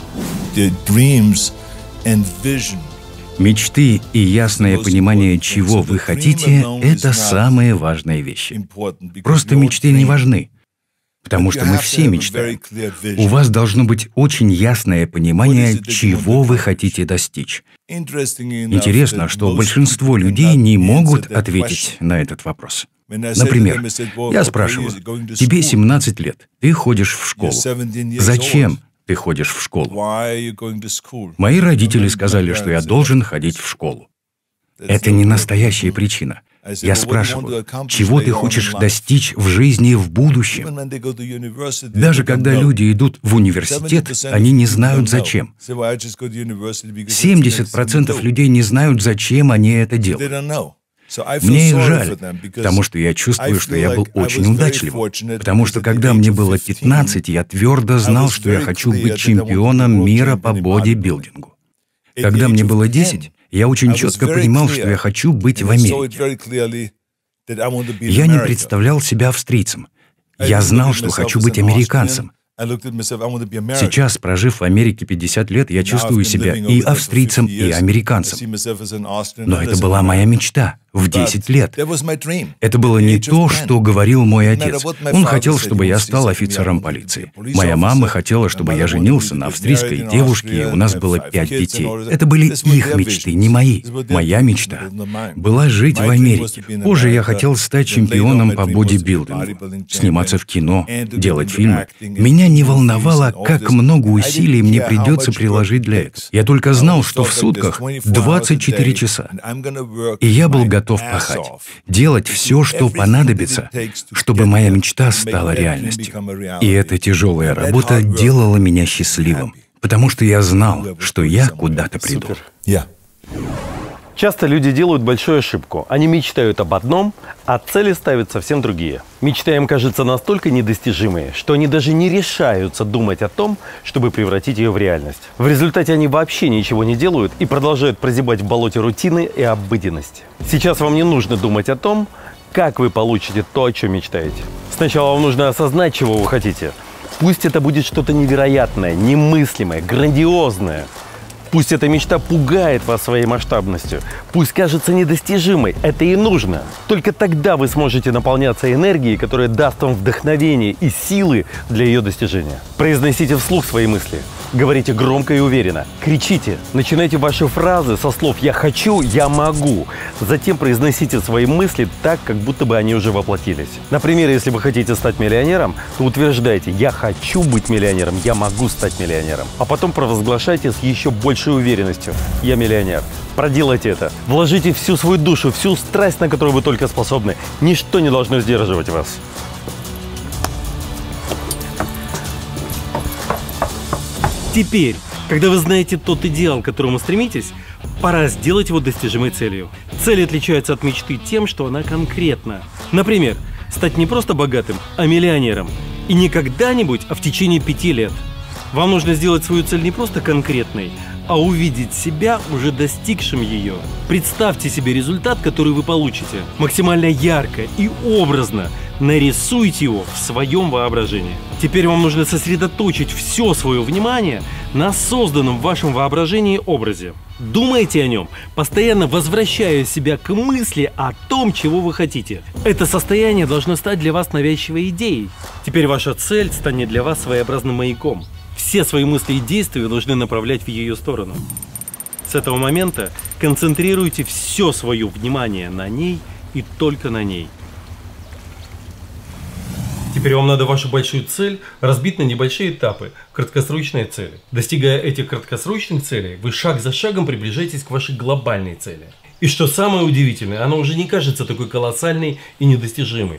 Мечты и ясное понимание, чего вы хотите – это самые важные вещи. Просто мечты не важны, потому что мы все мечтаем. У вас должно быть очень ясное понимание, чего вы хотите достичь. Интересно, что большинство людей не могут ответить на этот вопрос. Например, я спрашиваю, тебе 17 лет, ты ходишь в школу. Зачем ты ходишь в школу? Мои родители сказали, что я должен ходить в школу. Это не настоящая причина. Я спрашиваю, чего ты хочешь достичь в жизни в будущем? Даже когда люди идут в университет, они не знают зачем. 70% людей не знают, зачем они это делают. Мне их жаль, потому что я чувствую, что я был очень удачливым. Потому что когда мне было 15, я твердо знал, что я хочу быть чемпионом мира по бодибилдингу. Когда мне было 10, я очень четко понимал, что я хочу быть в Америке. Я не представлял себя австрийцем. Я знал, что хочу быть американцем. Сейчас, прожив в Америке 50 лет, я чувствую себя и австрийцем, и американцем. Но это была моя мечта в 10 лет. Это было не то, что говорил мой отец. Он хотел, чтобы я стал офицером полиции. Моя мама хотела, чтобы я женился на австрийской девушке, и у нас было 5 детей. Это были их мечты, не мои. Моя мечта была жить в Америке. Позже я хотел стать чемпионом по бодибилдингу, сниматься в кино, делать фильмы. Меня не волновало, как много усилий мне придется приложить для этого. Я только знал, что в сутках 24 часа. И я был готов пахать, делать все, что понадобится, чтобы моя мечта стала реальностью. И эта тяжелая работа делала меня счастливым, потому что я знал, что я куда-то приду. Часто люди делают большую ошибку. Они мечтают об одном, а цели ставят совсем другие. Мечта им кажется настолько недостижимой, что они даже не решаются думать о том, чтобы превратить ее в реальность. В результате они вообще ничего не делают и продолжают прозябать в болоте рутины и обыденности. Сейчас вам не нужно думать о том, как вы получите то, о чем мечтаете. Сначала вам нужно осознать, чего вы хотите. Пусть это будет что-то невероятное, немыслимое, грандиозное. Пусть эта мечта пугает вас своей масштабностью. Пусть кажется недостижимой. Это и нужно. Только тогда вы сможете наполняться энергией, которая даст вам вдохновение и силы для ее достижения. Произносите вслух свои мысли. Говорите громко и уверенно. Кричите. Начинайте ваши фразы со слов «я хочу», «я могу». Затем произносите свои мысли так, как будто бы они уже воплотились. Например, если вы хотите стать миллионером, то утверждайте «я хочу быть миллионером», «я могу стать миллионером». А потом провозглашайте с еще большей уверенностью «я миллионер». Проделайте это. Вложите всю свою душу, всю страсть, на которую вы только способны. Ничто не должно сдерживать вас. Теперь, когда вы знаете тот идеал, к которому стремитесь, пора сделать его достижимой целью. Цель отличается от мечты тем, что она конкретна. Например, стать не просто богатым, а миллионером. И не когда-нибудь, а в течение 5 лет. Вам нужно сделать свою цель не просто конкретной, а увидеть себя уже достигшим ее. Представьте себе результат, который вы получите. Максимально ярко и образно нарисуйте его в своем воображении. Теперь вам нужно сосредоточить все свое внимание на созданном в вашем воображении образе. Думайте о нем, постоянно возвращая себя к мысли о том, чего вы хотите. Это состояние должно стать для вас навязчивой идеей. Теперь ваша цель станет для вас своеобразным маяком. Все свои мысли и действия должны направлять в ее сторону. С этого момента концентрируйте все свое внимание на ней и только на ней. Теперь вам надо вашу большую цель разбить на небольшие этапы, краткосрочные цели. Достигая этих краткосрочных целей, вы шаг за шагом приближаетесь к вашей глобальной цели. И что самое удивительное, она уже не кажется такой колоссальной и недостижимой.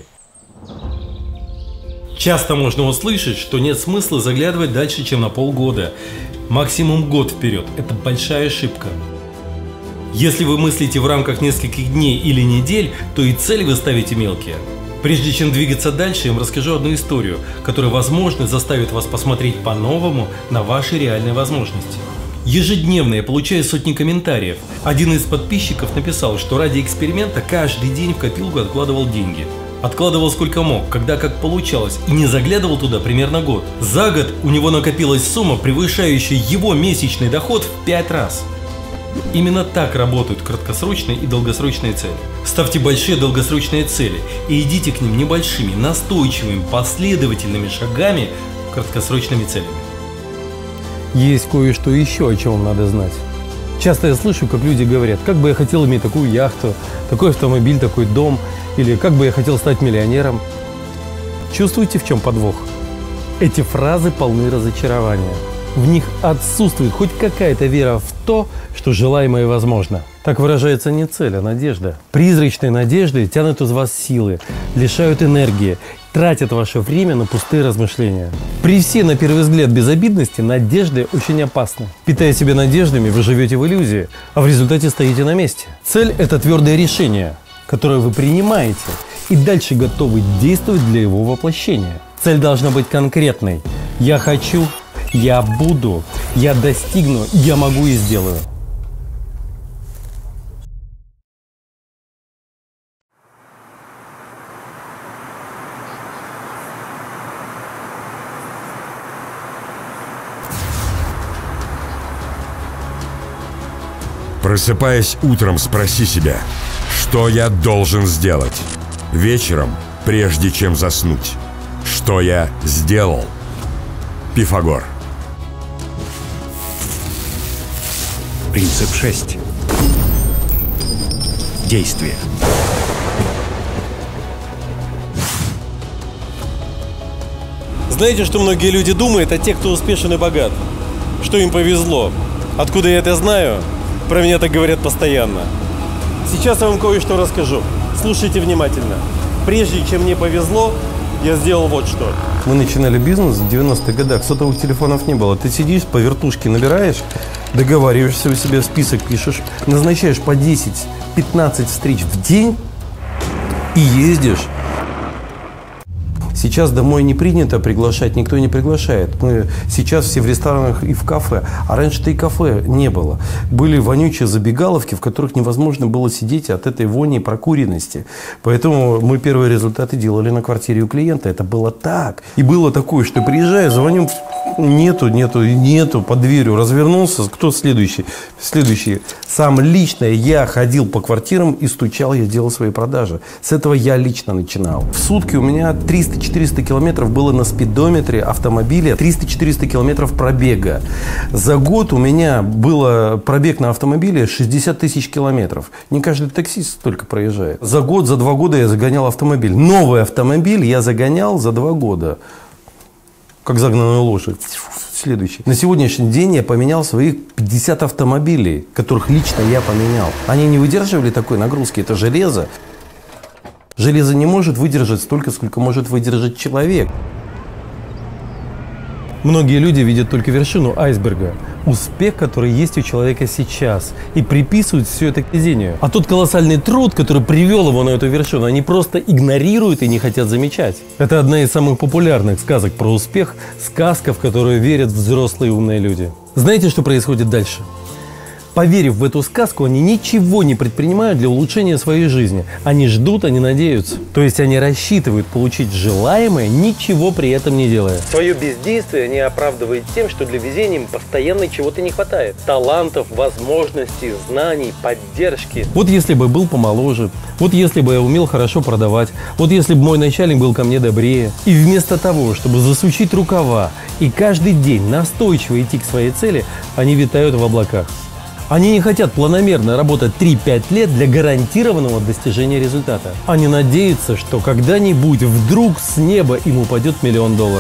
Часто можно услышать, что нет смысла заглядывать дальше, чем на полгода. Максимум год вперед. Это большая ошибка. Если вы мыслите в рамках нескольких дней или недель, то и цели вы ставите мелкие. Прежде чем двигаться дальше, я вам расскажу одну историю, которая, возможно, заставит вас посмотреть по-новому на ваши реальные возможности. Ежедневно я получаю сотни комментариев. Один из подписчиков написал, что ради эксперимента каждый день в копилку откладывал деньги. Откладывал сколько мог, когда как получалось, и не заглядывал туда примерно год. За год у него накопилась сумма, превышающая его месячный доход в 5 раз. Именно так работают краткосрочные и долгосрочные цели. Ставьте большие долгосрочные цели и идите к ним небольшими, настойчивыми, последовательными шагами, краткосрочными целями. Есть кое-что еще, о чем вам надо знать. Часто я слышу, как люди говорят, как бы я хотел иметь такую яхту, такой автомобиль, такой дом, или как бы я хотел стать миллионером. Чувствуете, в чем подвох? Эти фразы полны разочарования. В них отсутствует хоть какая-то вера в то, что желаемое возможно. Так выражается не цель, а надежда. Призрачные надежды тянут из вас силы, лишают энергии, тратят ваше время на пустые размышления. При всей, на первый взгляд, безобидности надежды очень опасны. Питая себя надеждами, вы живете в иллюзии, а в результате стоите на месте. Цель – это твердое решение, которое вы принимаете, и дальше готовы действовать для его воплощения. Цель должна быть конкретной. Я хочу, я буду, я достигну, я могу и сделаю. Просыпаясь утром, спроси себя, что я должен сделать. Вечером, прежде чем заснуть, что я сделал. Пифагор. Принцип 6. Действие. Знаете, что многие люди думают о тех, кто успешен и богат? Что им повезло? Откуда я это знаю? Про меня так говорят постоянно. Сейчас я вам кое-что расскажу. Слушайте внимательно. Прежде чем мне повезло, я сделал вот что. Мы начинали бизнес в 90-х годах, сотовых телефонов не было. Ты сидишь, по вертушке набираешь, договариваешься, у себя список пишешь, назначаешь по 10-15 встреч в день и ездишь. Сейчас домой не принято приглашать, никто не приглашает. Мы сейчас все в ресторанах и в кафе, а раньше-то и кафе не было. Были вонючие забегаловки, в которых невозможно было сидеть от этой вони и прокуренности. Поэтому мы первые результаты делали на квартире у клиента. Это было так. И было такое, что приезжаю, звоню, нету, под дверью развернулся. Кто следующий? Следующий. Сам лично я ходил по квартирам и стучал, я делал свои продажи. С этого я лично начинал. В сутки у меня 300-400 километров было на спидометре автомобиля, 300-400 километров пробега. За год у меня было пробег на автомобиле 60 тысяч километров. Не каждый таксист столько проезжает. За год, за 2 года я загонял автомобиль. Новый автомобиль я загонял за 2 года. Как загнанную лошадь. Следующий. На сегодняшний день я поменял своих 50 автомобилей, которых лично я поменял. Они не выдерживали такой нагрузки. Это железо. Железо не может выдержать столько, сколько может выдержать человек. Многие люди видят только вершину айсберга, успех, который есть у человека сейчас, и приписывают все это к везению. А тот колоссальный труд, который привел его на эту вершину, они просто игнорируют и не хотят замечать. Это одна из самых популярных сказок про успех, сказка, в которую верят взрослые умные люди. Знаете, что происходит дальше? Поверив в эту сказку, они ничего не предпринимают для улучшения своей жизни. Они ждут, они надеются. То есть они рассчитывают получить желаемое, ничего при этом не делая. Свое бездействие они оправдывают тем, что для везения им постоянно чего-то не хватает. Талантов, возможностей, знаний, поддержки. Вот если бы был помоложе, вот если бы я умел хорошо продавать, вот если бы мой начальник был ко мне добрее. И вместо того, чтобы засучить рукава и каждый день настойчиво идти к своей цели, они витают в облаках. Они не хотят планомерно работать 3-5 лет для гарантированного достижения результата. Они надеются, что когда-нибудь вдруг с неба им упадет $1 000 000.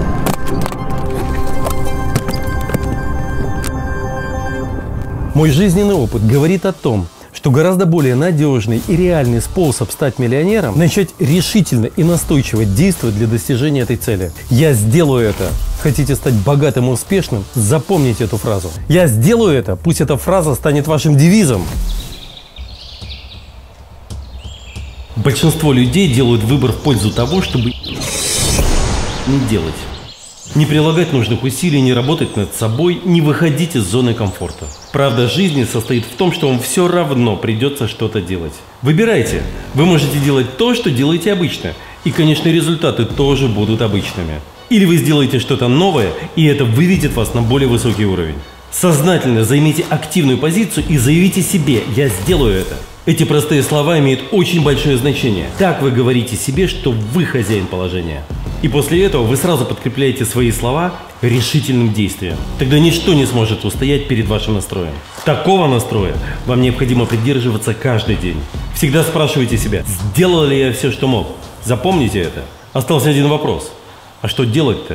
Мой жизненный опыт говорит о том, что гораздо более надежный и реальный способ стать миллионером – начать решительно и настойчиво действовать для достижения этой цели. Я сделаю это. Хотите стать богатым и успешным? Запомните эту фразу. Я сделаю это. Пусть эта фраза станет вашим девизом. Большинство людей делают выбор в пользу того, чтобы не делать. Не прилагать нужных усилий, не работать над собой, не выходить из зоны комфорта. Правда жизни состоит в том, что вам все равно придется что-то делать. Выбирайте. Вы можете делать то, что делаете обычно. И, конечно, результаты тоже будут обычными. Или вы сделаете что-то новое, и это выведет вас на более высокий уровень. Сознательно займите активную позицию и заявите себе «Я сделаю это». Эти простые слова имеют очень большое значение. Так вы говорите себе, что вы хозяин положения. И после этого вы сразу подкрепляете свои слова решительным действием. Тогда ничто не сможет устоять перед вашим настроем. Такого настроя вам необходимо придерживаться каждый день. Всегда спрашивайте себя, сделал ли я все, что мог? Запомните это. Остался один вопрос. А что делать-то?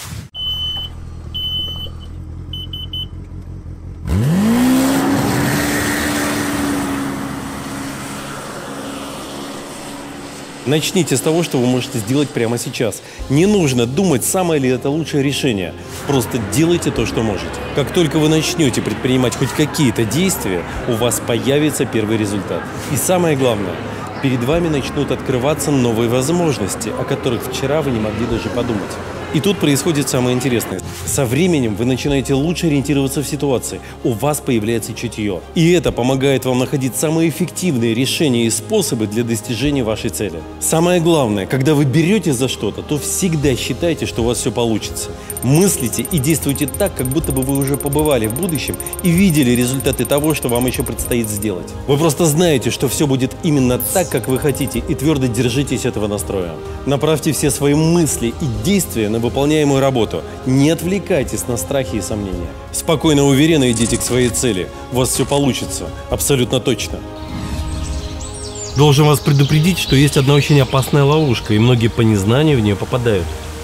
Начните с того, что вы можете сделать прямо сейчас. Не нужно думать, самое ли это лучшее решение. Просто делайте то, что можете. Как только вы начнете предпринимать хоть какие-то действия, у вас появится первый результат. И самое главное, перед вами начнут открываться новые возможности, о которых вчера вы не могли даже подумать. И тут происходит самое интересное. Со временем вы начинаете лучше ориентироваться в ситуации. У вас появляется чутье. И это помогает вам находить самые эффективные решения и способы для достижения вашей цели. Самое главное, когда вы берете за что-то, то всегда считайте, что у вас все получится. Мыслите и действуйте так, как будто бы вы уже побывали в будущем и видели результаты того, что вам еще предстоит сделать. Вы просто знаете, что все будет именно так, как вы хотите, и твердо держитесь этого настроя. Направьте все свои мысли и действия на выполняемую работу. Не отвлекайтесь на страхи и сомнения. Спокойно, уверенно идите к своей цели. У вас все получится. Абсолютно точно. Должен вас предупредить, что есть одна очень опасная ловушка, и многие по незнанию в нее попадают.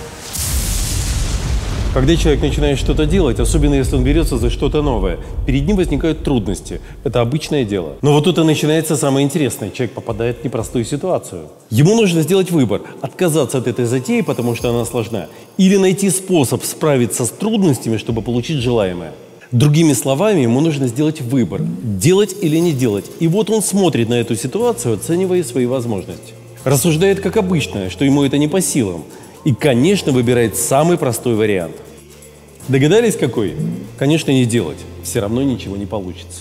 Когда человек начинает что-то делать, особенно если он берется за что-то новое, перед ним возникают трудности. Это обычное дело. Но вот тут и начинается самое интересное. Человек попадает в непростую ситуацию. Ему нужно сделать выбор. Отказаться от этой затеи, потому что она сложна, или найти способ справиться с трудностями, чтобы получить желаемое. Другими словами, ему нужно сделать выбор. Делать или не делать. И вот он смотрит на эту ситуацию, оценивая свои возможности. Рассуждает как обычно, что ему это не по силам. И, конечно, выбирает самый простой вариант. Догадались, какой? Конечно, не делать. Все равно ничего не получится.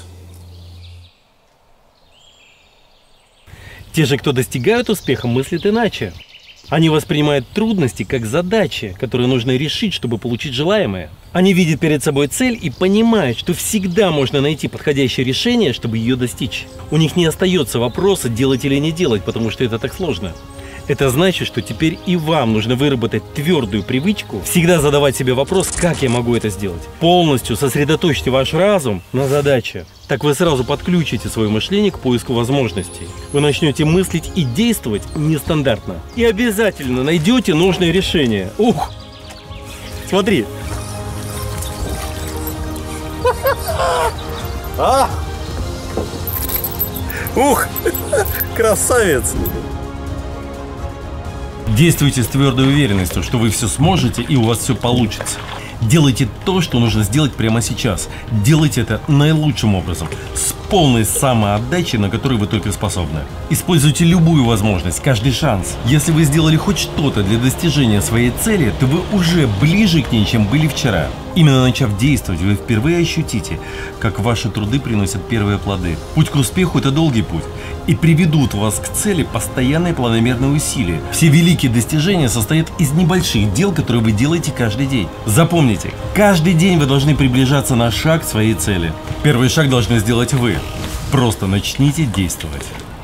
Те же, кто достигают успеха, мыслят иначе. Они воспринимают трудности как задачи, которые нужно решить, чтобы получить желаемое. Они видят перед собой цель и понимают, что всегда можно найти подходящее решение, чтобы ее достичь. У них не остается вопроса, делать или не делать, потому что это так сложно. Это значит, что теперь и вам нужно выработать твердую привычку всегда задавать себе вопрос, как я могу это сделать. Полностью сосредоточьте ваш разум на задаче. Так вы сразу подключите свое мышление к поиску возможностей. Вы начнете мыслить и действовать нестандартно. И обязательно найдете нужное решение. Ух! Смотри! Ух! Красавец! Действуйте с твердой уверенностью, что вы все сможете и у вас все получится. Делайте то, что нужно сделать прямо сейчас. Делайте это наилучшим образом, с полной самоотдачей, на которую вы только способны. Используйте любую возможность, каждый шанс. Если вы сделали хоть что-то для достижения своей цели, то вы уже ближе к ней, чем были вчера. Именно начав действовать, вы впервые ощутите, как ваши труды приносят первые плоды. Путь к успеху – это долгий путь. И приведут вас к цели постоянные планомерные усилия. Все великие достижения состоят из небольших дел, которые вы делаете каждый день. Запомните, каждый день вы должны приближаться на шаг к своей цели. Первый шаг должны сделать вы. Просто начните действовать.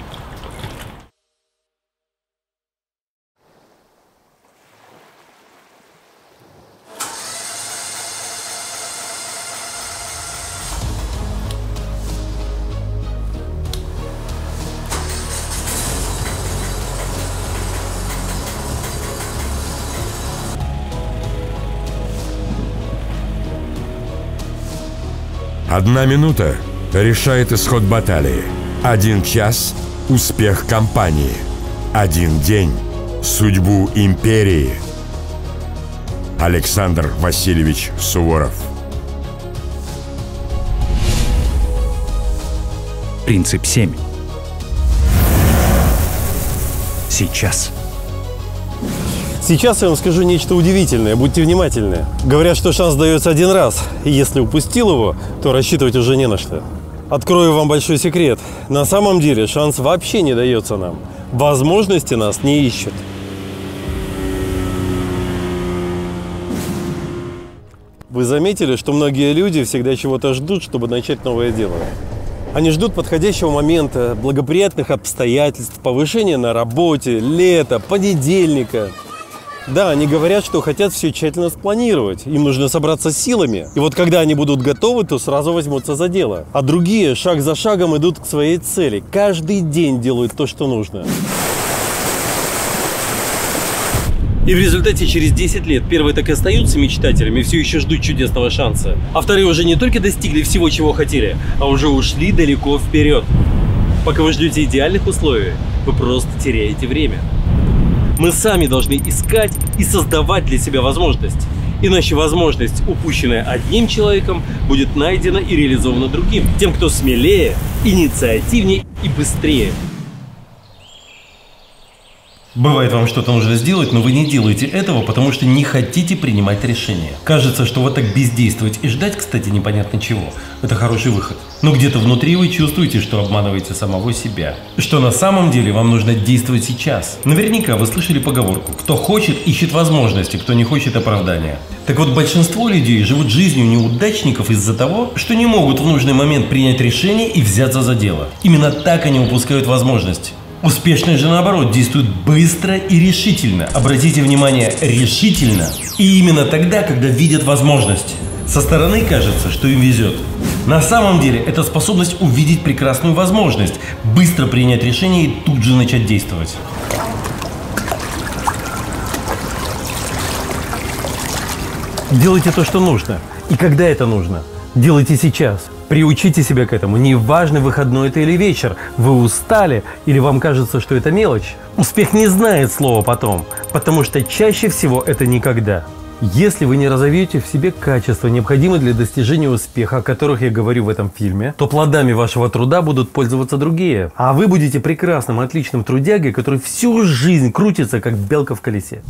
Одна минута решает исход баталии. 1 час – успех компании. 1 день – судьбу империи. Александр Васильевич Суворов. Принцип 7. Сейчас. Сейчас я вам скажу нечто удивительное, будьте внимательны. Говорят, что шанс дается один раз, и если упустил его, то рассчитывать уже не на что. Открою вам большой секрет. На самом деле шанс вообще не дается нам. Возможности нас не ищут. Вы заметили, что многие люди всегда чего-то ждут, чтобы начать новое дело? Они ждут подходящего момента, благоприятных обстоятельств, повышения на работе, лета, понедельника. Да, они говорят, что хотят все тщательно спланировать, им нужно собраться с силами. И вот когда они будут готовы, то сразу возьмутся за дело. А другие шаг за шагом идут к своей цели. Каждый день делают то, что нужно. И в результате через 10 лет первые так и остаются мечтателями, все еще ждут чудесного шанса. А вторые уже не только достигли всего, чего хотели, а уже ушли далеко вперед. Пока вы ждете идеальных условий, вы просто теряете время. Мы сами должны искать и создавать для себя возможность. Иначе возможность, упущенная одним человеком, будет найдена и реализована другим. Тем, кто смелее, инициативнее и быстрее. Бывает, вам что-то нужно сделать, но вы не делаете этого, потому что не хотите принимать решения. Кажется, что вот так бездействовать и ждать, кстати, непонятно чего, это хороший выход. Но где-то внутри вы чувствуете, что обманываете самого себя. Что на самом деле вам нужно действовать сейчас. Наверняка вы слышали поговорку: кто хочет, ищет возможности, кто не хочет, оправдания. Так вот, большинство людей живут жизнью неудачников из-за того, что не могут в нужный момент принять решение и взяться за дело. Именно так они упускают возможности. Успешные же, наоборот, действуют быстро и решительно. Обратите внимание, решительно. И именно тогда, когда видят возможности. Со стороны кажется, что им везет. На самом деле, это способность увидеть прекрасную возможность, быстро принять решение и тут же начать действовать. Делайте то, что нужно. И когда это нужно. Делайте сейчас. Приучите себя к этому. Неважно, выходной это или вечер. Вы устали или вам кажется, что это мелочь. Успех не знает слова «потом», потому что чаще всего это никогда. Если вы не разовьете в себе качества, необходимые для достижения успеха, о которых я говорю в этом фильме, то плодами вашего труда будут пользоваться другие. А вы будете прекрасным, отличным трудягой, который всю жизнь крутится, как белка в колесе.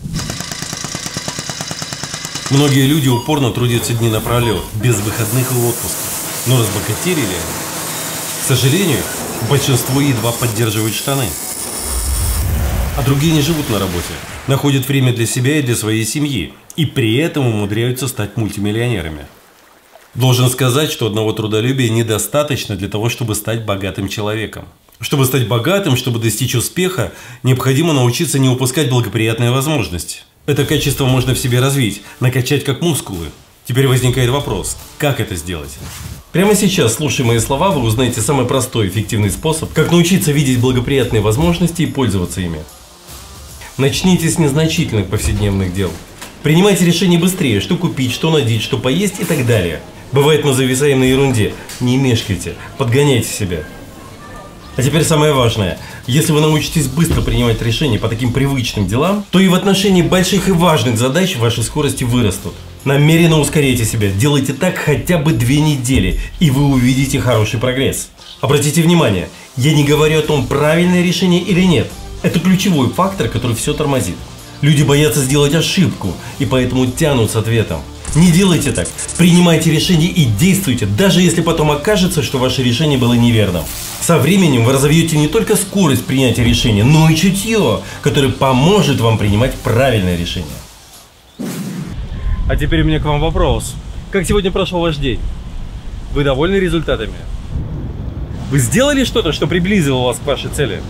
Многие люди упорно трудятся дни напролет, без выходных и отпуска. Но разбогатели ли? К сожалению, большинство едва поддерживают штаны. А другие не живут на работе, находят время для себя и для своей семьи, и при этом умудряются стать мультимиллионерами. Должен сказать, что одного трудолюбия недостаточно для того, чтобы стать богатым человеком. Чтобы стать богатым, чтобы достичь успеха, необходимо научиться не упускать благоприятные возможности. Это качество можно в себе развить, накачать как мускулы. Теперь возникает вопрос, как это сделать? Прямо сейчас, слушая мои слова, вы узнаете самый простой и эффективный способ, как научиться видеть благоприятные возможности и пользоваться ими. Начните с незначительных повседневных дел. Принимайте решения быстрее, что купить, что надеть, что поесть и так далее. Бывает, мы зависаем на ерунде. Не мешкайте, подгоняйте себя. А теперь самое важное. Если вы научитесь быстро принимать решения по таким привычным делам, то и в отношении больших и важных задач ваши скорости вырастут. Намеренно ускоряйте себя, делайте так хотя бы 2 недели, и вы увидите хороший прогресс. Обратите внимание, я не говорю о том, правильное решение или нет. Это ключевой фактор, который все тормозит. Люди боятся сделать ошибку, и поэтому тянут с ответом. Не делайте так, принимайте решение и действуйте, даже если потом окажется, что ваше решение было неверным. Со временем вы разовьете не только скорость принятия решения, но и чутье, которое поможет вам принимать правильное решение. А теперь у меня к вам вопрос. Как сегодня прошел ваш день? Вы довольны результатами? Вы сделали что-то, что приблизило вас к вашей цели?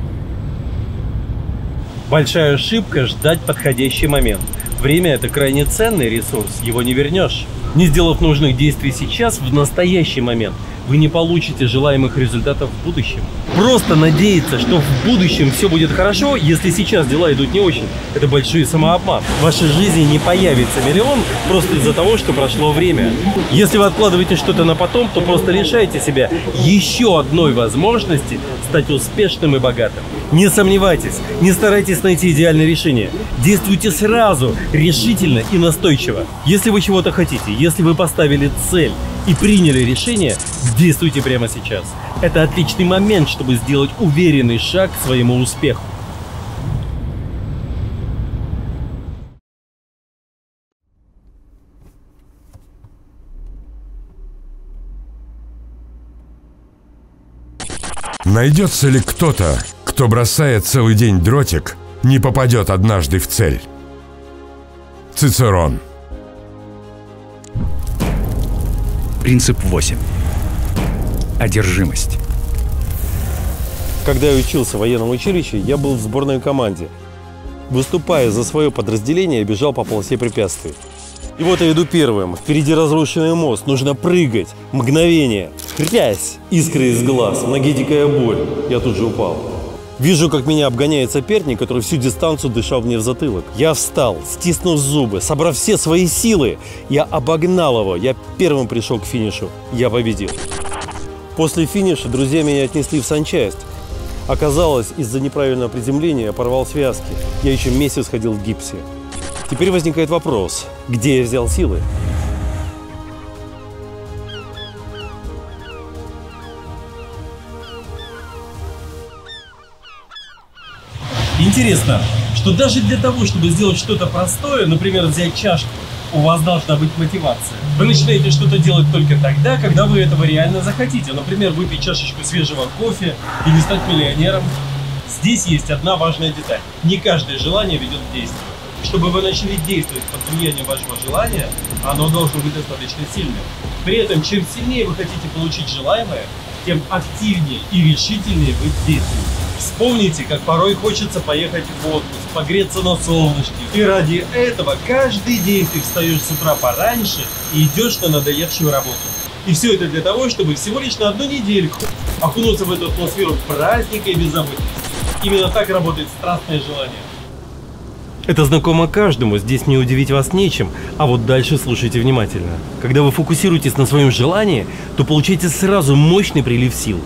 Большая ошибка – ждать подходящий момент. Время – это крайне ценный ресурс, его не вернешь. Не сделав нужных действий сейчас, в настоящий момент, вы не получите желаемых результатов в будущем. Просто надеяться, что в будущем все будет хорошо, если сейчас дела идут не очень, это большой самообман. В вашей жизни не появится миллион просто из-за того, что прошло время. Если вы откладываете что-то на потом, то просто лишайте себя еще одной возможности стать успешным и богатым. Не сомневайтесь, не старайтесь найти идеальное решение. Действуйте сразу, решительно и настойчиво. Если вы чего-то хотите, если вы поставили цель и приняли решение, действуйте прямо сейчас. Это отличный момент, чтобы сделать уверенный шаг к своему успеху. Найдется ли кто-то, кто, бросая целый день дротик, не попадет однажды в цель? Цицерон. Принцип 8. Одержимость. Когда я учился в военном училище, я был в сборной команде. Выступая за свое подразделение, я бежал по полосе препятствий. И вот я иду первым. Впереди разрушенный мост. Нужно прыгать. Мгновение. Хрясь. Искры из глаз. В ноге дикая боль. Я тут же упал. Вижу, как меня обгоняет соперник, который всю дистанцию дышал мне в затылок. Я встал, стиснув зубы, собрав все свои силы. Я обогнал его. Я первым пришел к финишу. Я победил. После финиша друзья меня отнесли в санчасть. Оказалось, из-за неправильного приземления я порвал связки. Я еще месяц ходил в гипсе. Теперь возникает вопрос, где я взял силы? интересно, что даже для того, чтобы сделать что-то простое, например, взять чашку, у вас должна быть мотивация. Вы начинаете что-то делать только тогда, когда вы этого реально захотите. Например, выпить чашечку свежего кофе или стать миллионером. Здесь есть одна важная деталь. Не каждое желание ведет к действию. Чтобы вы начали действовать под влиянием вашего желания, оно должно быть достаточно сильным. При этом, чем сильнее вы хотите получить желаемое, тем активнее и решительнее вы действуете. Вспомните, как порой хочется поехать в отпуск, погреться на солнышке. И ради этого каждый день ты встаешь с утра пораньше и идешь на надоевшую работу. И все это для того, чтобы всего лишь на одну недельку окунуться в эту атмосферу праздника и беззаботности. Именно так работает страстное желание. Это знакомо каждому, здесь мне удивить вас нечем, а вот дальше слушайте внимательно. Когда вы фокусируетесь на своем желании, то получаете сразу мощный прилив сил.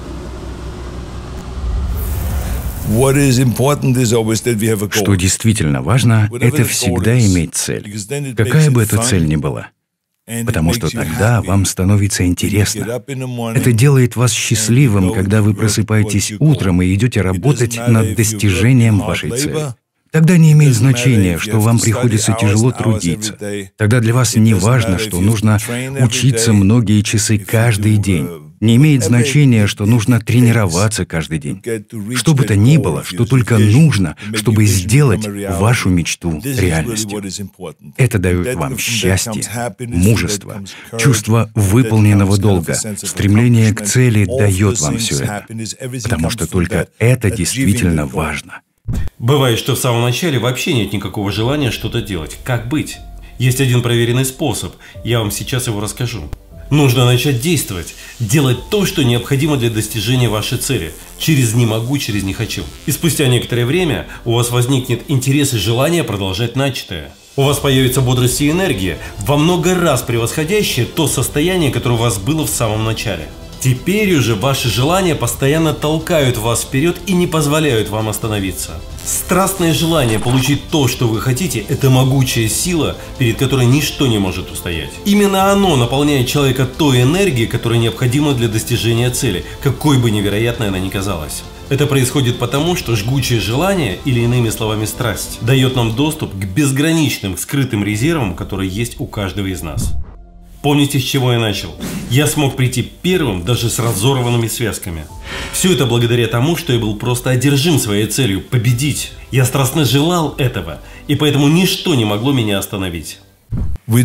Что действительно важно, это всегда иметь цель, какая бы эта цель ни была. Потому что тогда вам становится интересно. Это делает вас счастливым, когда вы просыпаетесь утром и идете работать над достижением вашей цели. Тогда не имеет значения, что вам приходится тяжело трудиться. Тогда для вас не важно, что нужно учиться многие часы каждый день. Не имеет значения, что нужно тренироваться каждый день. Что бы то ни было, что только нужно, чтобы сделать вашу мечту реальностью. Это дает вам счастье, мужество, чувство выполненного долга, стремление к цели дает вам все это. Потому что только это действительно важно. Бывает, что в самом начале вообще нет никакого желания что-то делать. Как быть? Есть один проверенный способ, я вам сейчас его расскажу. Нужно начать действовать, делать то, что необходимо для достижения вашей цели. Через «не могу», через «не хочу». И спустя некоторое время у вас возникнет интерес и желание продолжать начатое. У вас появится бодрость и энергия, во много раз превосходящее то состояние, которое у вас было в самом начале. Теперь уже ваши желания постоянно толкают вас вперед и не позволяют вам остановиться. Страстное желание получить то, что вы хотите, это могучая сила, перед которой ничто не может устоять. Именно оно наполняет человека той энергией, которая необходима для достижения цели, какой бы невероятной она ни казалась. Это происходит потому, что жгучее желание, или иными словами страсть, дает нам доступ к безграничным скрытым резервам, которые есть у каждого из нас. Помните, с чего я начал? Я смог прийти первым даже с разорванными связками. Все это благодаря тому, что я был просто одержим своей целью – победить. Я страстно желал этого, и поэтому ничто не могло меня остановить. Мы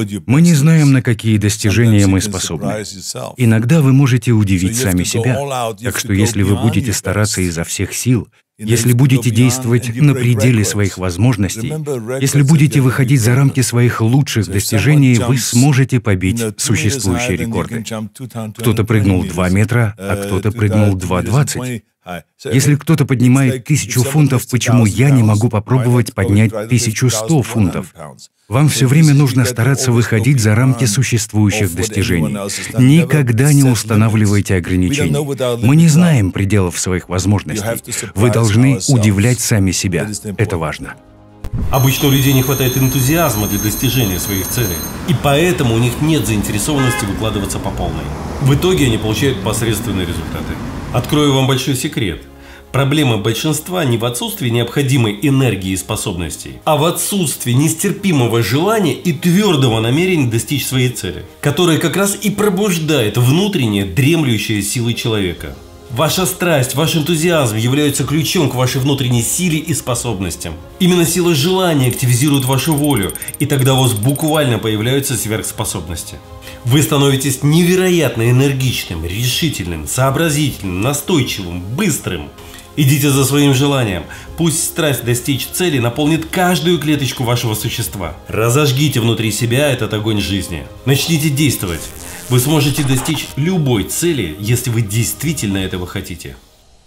не знаем, на какие достижения мы способны. Иногда вы можете удивить сами себя. Так что если вы будете стараться изо всех сил, если будете действовать на пределе своих возможностей, если будете выходить за рамки своих лучших достижений, вы сможете побить существующие рекорды. Кто-то прыгнул 2 метра, а кто-то прыгнул 2,20. Если кто-то поднимает 1000 фунтов, почему я не могу попробовать поднять 1100 фунтов? Вам все время нужно стараться выходить за рамки существующих достижений. Никогда не устанавливайте ограничений. Мы не знаем пределов своих возможностей. Вы должны удивлять сами себя. Это важно. Обычно у людей не хватает энтузиазма для достижения своих целей, и поэтому у них нет заинтересованности выкладываться по полной. В итоге они получают посредственные результаты. Открою вам большой секрет. Проблема большинства не в отсутствии необходимой энергии и способностей, а в отсутствии нестерпимого желания и твердого намерения достичь своей цели, которое как раз и пробуждает внутренние дремлющие силы человека. Ваша страсть, ваш энтузиазм являются ключом к вашей внутренней силе и способностям. Именно сила желания активизирует вашу волю, и тогда у вас буквально появляются сверхспособности. Вы становитесь невероятно энергичным, решительным, сообразительным, настойчивым, быстрым. Идите за своим желанием. Пусть страсть достичь цели наполнит каждую клеточку вашего существа. Разожгите внутри себя этот огонь жизни. Начните действовать. Вы сможете достичь любой цели, если вы действительно этого хотите.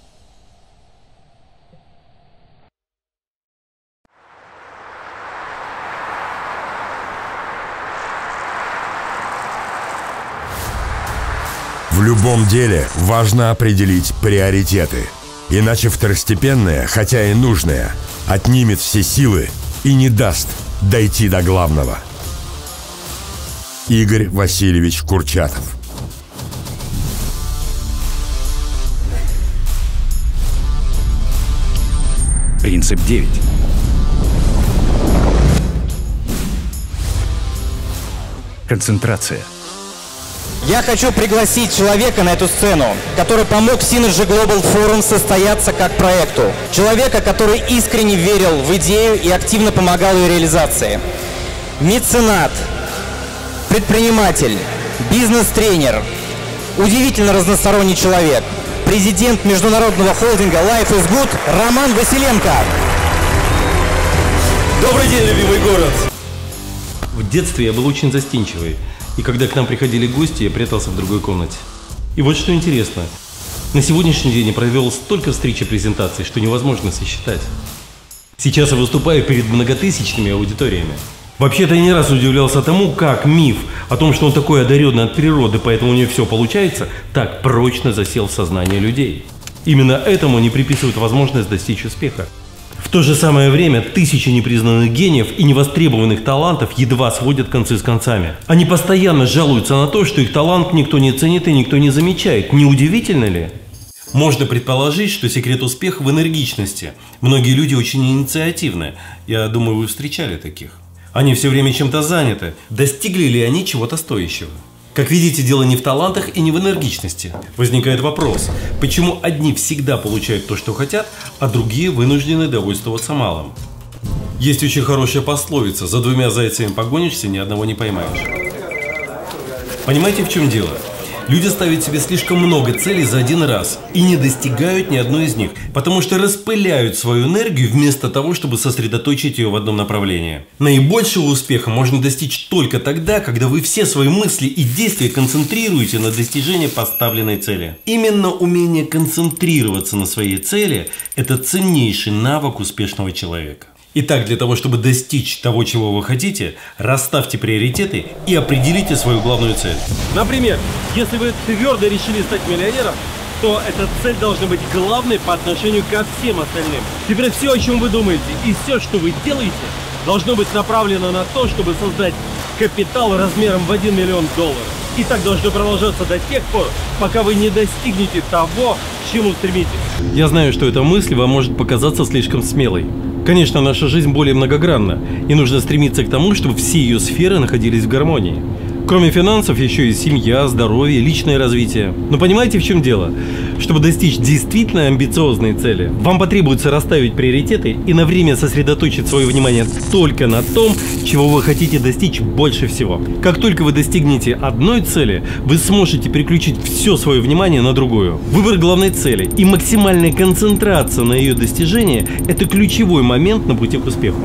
В любом деле важно определить приоритеты. Иначе второстепенное, хотя и нужное, отнимет все силы и не даст дойти до главного. Игорь Васильевич Курчатов. Принцип 9. Концентрация. Я хочу пригласить человека на эту сцену, который помог Synergy Global Forum состояться как проекту. Человека, который искренне верил в идею и активно помогал ее реализации. Меценат, предприниматель, бизнес-тренер, удивительно разносторонний человек, президент международного холдинга Life is Good Роман Василенко. Добрый день, любимый город! В детстве я был очень застенчивый, и когда к нам приходили гости, я прятался в другой комнате. И вот что интересно, на сегодняшний день я провел столько встреч и презентаций, что невозможно сосчитать. Сейчас я выступаю перед многотысячными аудиториями. Вообще-то я не раз удивлялся тому, как миф о том, что он такой одаренный от природы, поэтому у него все получается, так прочно засел в сознании людей. Именно этому не приписывают возможность достичь успеха. В то же самое время тысячи непризнанных гениев и невостребованных талантов едва сводят концы с концами. Они постоянно жалуются на то, что их талант никто не ценит и никто не замечает. Не удивительно ли? Можно предположить, что секрет успеха в энергичности. Многие люди очень инициативны. Я думаю, вы встречали таких. Они все время чем-то заняты. Достигли ли они чего-то стоящего? Как видите, дело не в талантах и не в энергичности. Возникает вопрос, почему одни всегда получают то, что хотят, а другие вынуждены довольствоваться малым? Есть очень хорошая пословица: за двумя зайцами погонишься, ни одного не поймаешь. Понимаете, в чем дело? Люди ставят себе слишком много целей за один раз и не достигают ни одной из них, потому что распыляют свою энергию вместо того, чтобы сосредоточить ее в одном направлении. Наибольшего успеха можно достичь только тогда, когда вы все свои мысли и действия концентрируете на достижении поставленной цели. Именно умение концентрироваться на своей цели – это ценнейший навык успешного человека. Итак, для того, чтобы достичь того, чего вы хотите, расставьте приоритеты и определите свою главную цель. Например, если вы твердо решили стать миллионером, то эта цель должна быть главной по отношению ко всем остальным. Теперь все, о чем вы думаете, и все, что вы делаете, должно быть направлено на то, чтобы создать капитал размером в $1 миллион. И так должно продолжаться до тех пор, пока вы не достигнете того, к чему стремитесь. Я знаю, что эта мысль вам может показаться слишком смелой. Конечно, наша жизнь более многогранна, и нужно стремиться к тому, чтобы все ее сферы находились в гармонии. Кроме финансов, еще и семья, здоровье, личное развитие. Но понимаете, в чем дело? Чтобы достичь действительно амбициозной цели, вам потребуется расставить приоритеты и на время сосредоточить свое внимание только на том, чего вы хотите достичь больше всего. Как только вы достигнете одной цели, вы сможете переключить все свое внимание на другую. Выбор главной цели и максимальная концентрация на ее достижение – это ключевой момент на пути к успеху.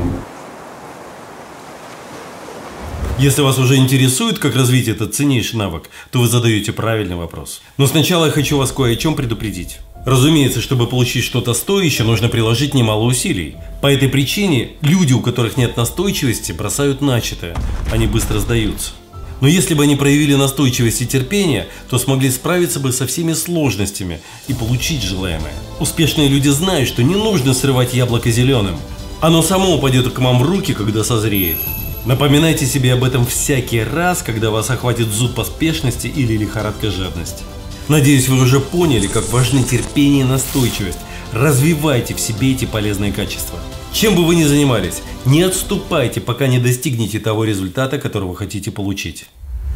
Если вас уже интересует, как развить этот ценнейший навык, то вы задаете правильный вопрос. Но сначала я хочу вас кое о чем предупредить. Разумеется, чтобы получить что-то стоящее, нужно приложить немало усилий. По этой причине люди, у которых нет настойчивости, бросают начатое, они быстро сдаются. Но если бы они проявили настойчивость и терпение, то смогли справиться бы со всеми сложностями и получить желаемое. Успешные люди знают, что не нужно срывать яблоко зеленым. Оно само упадет к вам в руки, когда созреет. Напоминайте себе об этом всякий раз, когда вас охватит зуд поспешности или лихорадка жадности. Надеюсь, вы уже поняли, как важны терпение и настойчивость. Развивайте в себе эти полезные качества. Чем бы вы ни занимались, не отступайте, пока не достигнете того результата, который вы хотите получить.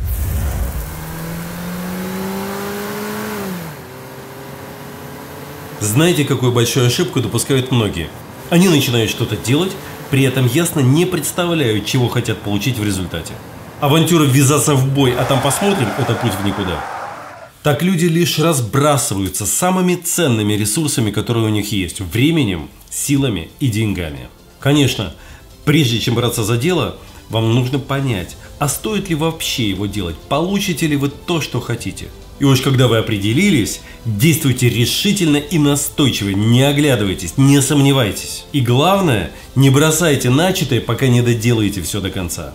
Знаете, какую большую ошибку допускают многие? Они начинают что-то делать, при этом ясно не представляют, чего хотят получить в результате. Авантюра ввязаться в бой, а там посмотрим – это путь в никуда. Так люди лишь разбрасываются самыми ценными ресурсами, которые у них есть – временем, силами и деньгами. Конечно, прежде чем браться за дело, вам нужно понять, а стоит ли вообще его делать, получите ли вы то, что хотите. И уж когда вы определились, действуйте решительно и настойчиво, не оглядывайтесь, не сомневайтесь. И главное, не бросайте начатое, пока не доделаете все до конца.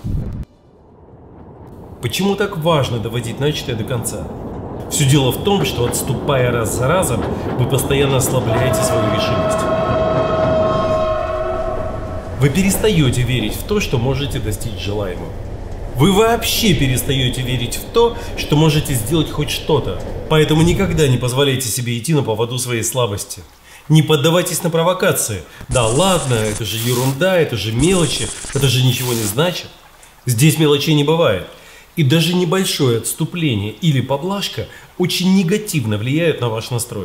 Почему так важно доводить начатое до конца? Все дело в том, что отступая раз за разом, вы постоянно ослабляете свою решимость. Вы перестаете верить в то, что можете достичь желаемого. Вы вообще перестаете верить в то, что можете сделать хоть что-то. Поэтому никогда не позволяйте себе идти на поводу своей слабости. Не поддавайтесь на провокации. Да ладно, это же ерунда, это же мелочи, это же ничего не значит. Здесь мелочей не бывает. И даже небольшое отступление или поблажка очень негативно влияют на ваш настрой.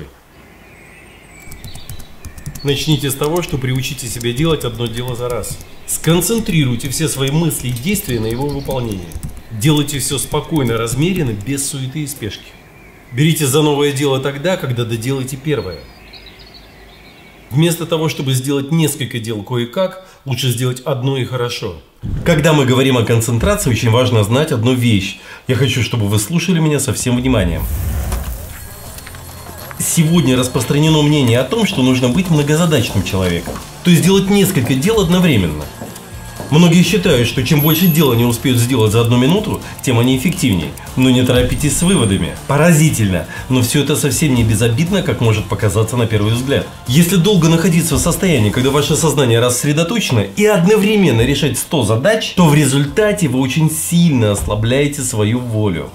Начните с того, что приучите себя делать одно дело за раз. Сконцентрируйте все свои мысли и действия на его выполнении. Делайте все спокойно, размеренно, без суеты и спешки. Берите за новое дело тогда, когда доделаете первое. Вместо того, чтобы сделать несколько дел кое-как, лучше сделать одно и хорошо. Когда мы говорим о концентрации, очень важно знать одну вещь. Я хочу, чтобы вы слушали меня со всем вниманием. Сегодня распространено мнение о том, что нужно быть многозадачным человеком. То есть делать несколько дел одновременно. Многие считают, что чем больше дел они успеют сделать за 1 минуту, тем они эффективнее. Но не торопитесь с выводами. Поразительно, но все это совсем не безобидно, как может показаться на первый взгляд. Если долго находиться в состоянии, когда ваше сознание рассредоточено, и одновременно решать 100 задач, то в результате вы очень сильно ослабляете свою волю.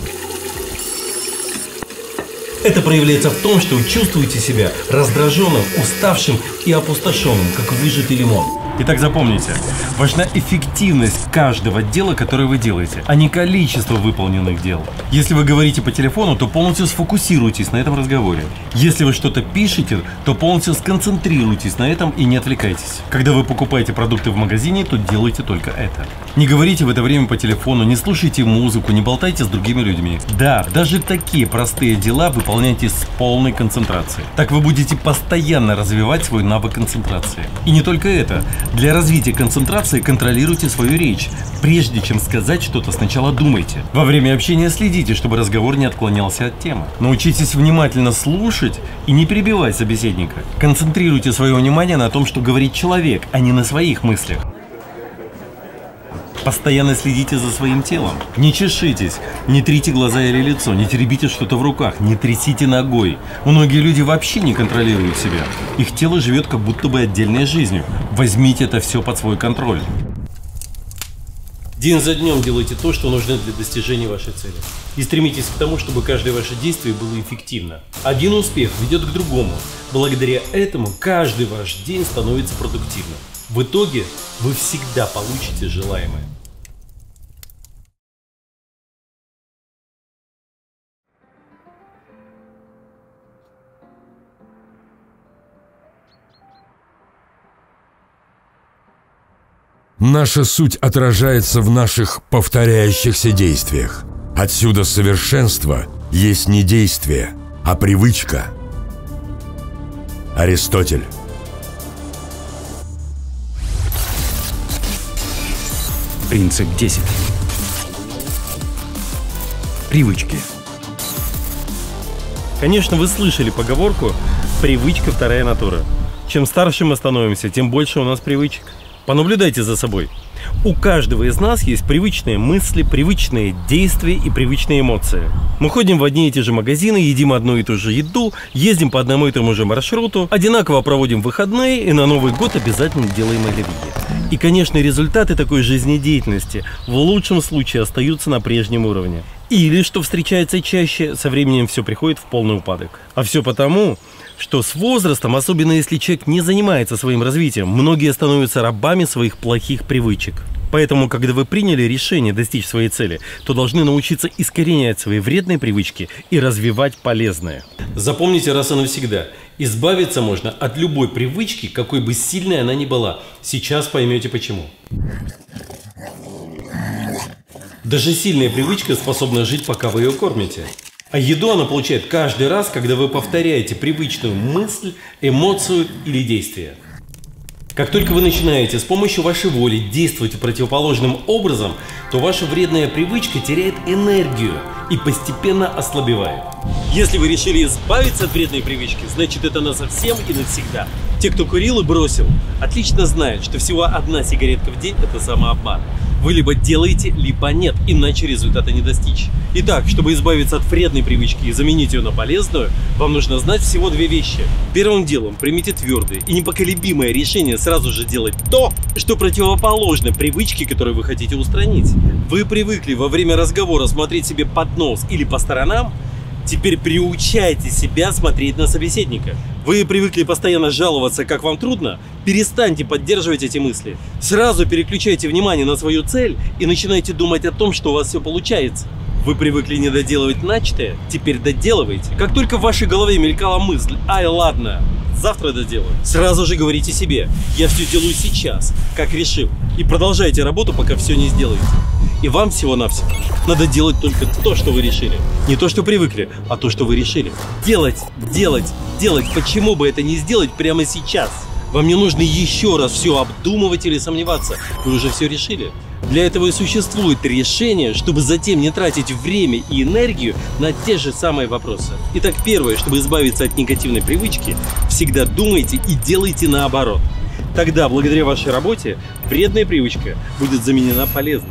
Это проявляется в том, что вы чувствуете себя раздраженным, уставшим и опустошенным, как выжатый лимон. Итак, запомните, важна эффективность каждого дела, которое вы делаете, а не количество выполненных дел. Если вы говорите по телефону, то полностью сфокусируйтесь на этом разговоре. Если вы что-то пишете, то полностью сконцентрируйтесь на этом и не отвлекайтесь. Когда вы покупаете продукты в магазине, то делайте только это. Не говорите в это время по телефону, не слушайте музыку, не болтайте с другими людьми. Да, даже такие простые дела выполняйте с полной концентрацией. Так вы будете постоянно развивать свой навык концентрации. И не только это. Для развития концентрации контролируйте свою речь. Прежде чем сказать что-то, сначала думайте. Во время общения следите, чтобы разговор не отклонялся от темы. Научитесь внимательно слушать и не перебивать собеседника. Концентрируйте свое внимание на том, что говорит человек, а не на своих мыслях. Постоянно следите за своим телом. Не чешитесь, не трите глаза или лицо, не теребите что-то в руках, не трясите ногой. Многие люди вообще не контролируют себя. Их тело живет как будто бы отдельной жизнью. Возьмите это все под свой контроль. День за днем делайте то, что нужно для достижения вашей цели. И стремитесь к тому, чтобы каждое ваше действие было эффективно. Один успех ведет к другому. Благодаря этому каждый ваш день становится продуктивным. В итоге вы всегда получите желаемое. Наша суть отражается в наших повторяющихся действиях. Отсюда совершенство есть не действие, а привычка. Аристотель. Принцип 10. Привычки. Конечно, вы слышали поговорку «привычка – вторая натура». Чем старше мы становимся, тем больше у нас привычек. Понаблюдайте за собой. У каждого из нас есть привычные мысли, привычные действия и привычные эмоции. Мы ходим в одни и те же магазины, едим одну и ту же еду, ездим по одному и тому же маршруту, одинаково проводим выходные и на Новый год обязательно делаем оливье. И, конечно, результаты такой жизнедеятельности в лучшем случае остаются на прежнем уровне. Или, что встречается чаще, со временем все приходит в полный упадок. А все потому, что с возрастом, особенно если человек не занимается своим развитием, многие становятся рабами своих плохих привычек. Поэтому, когда вы приняли решение достичь своей цели, то должны научиться искоренять свои вредные привычки и развивать полезные. Запомните раз и навсегда, избавиться можно от любой привычки, какой бы сильной она ни была. Сейчас поймете почему. Даже сильная привычка способна жить, пока вы ее кормите. А еду она получает каждый раз, когда вы повторяете привычную мысль, эмоцию или действие. Как только вы начинаете с помощью вашей воли действовать противоположным образом, то ваша вредная привычка теряет энергию и постепенно ослабевает. Если вы решили избавиться от вредной привычки, значит это насовсем и навсегда. Те, кто курил и бросил, отлично знают, что всего одна сигаретка в день – это самообман. Вы либо делаете, либо нет, иначе результата не достичь. Итак, чтобы избавиться от вредной привычки и заменить ее на полезную, вам нужно знать всего две вещи. Первым делом примите твердое и непоколебимое решение сразу же делать то, что противоположно привычке, которую вы хотите устранить. Вы привыкли во время разговора смотреть себе под нос или по сторонам? Теперь приучайте себя смотреть на собеседника. Вы привыкли постоянно жаловаться, как вам трудно? Перестаньте поддерживать эти мысли. Сразу переключайте внимание на свою цель и начинайте думать о том, что у вас все получается. Вы привыкли не доделывать начатое? Теперь доделывайте. Как только в вашей голове мелькала мысль: ай, ладно, завтра доделаю, сразу же говорите себе: я все делаю сейчас, как решил. И продолжайте работу, пока все не сделаете. И вам всего-навсего надо делать только то, что вы решили. Не то, что привыкли, а то, что вы решили. Делать, делать, делать. Почему бы это не сделать прямо сейчас? Вам не нужно еще раз все обдумывать или сомневаться. Вы уже все решили. Для этого и существует решение, чтобы затем не тратить время и энергию на те же самые вопросы. Итак, первое, чтобы избавиться от негативной привычки, всегда думайте и делайте наоборот. Тогда, благодаря вашей работе, вредная привычка будет заменена полезной.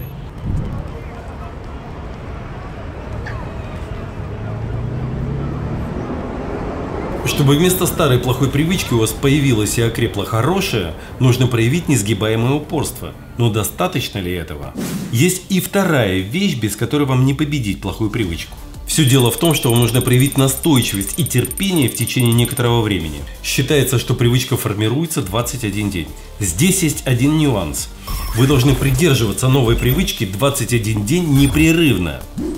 Чтобы вместо старой плохой привычки у вас появилась и окрепла хорошая, нужно проявить несгибаемое упорство. Но достаточно ли этого? Есть и вторая вещь, без которой вам не победить плохую привычку. Все дело в том, что вам нужно проявить настойчивость и терпение в течение некоторого времени. Считается, что привычка формируется 21 день. Здесь есть один нюанс. Вы должны придерживаться новой привычки 21 день непрерывно.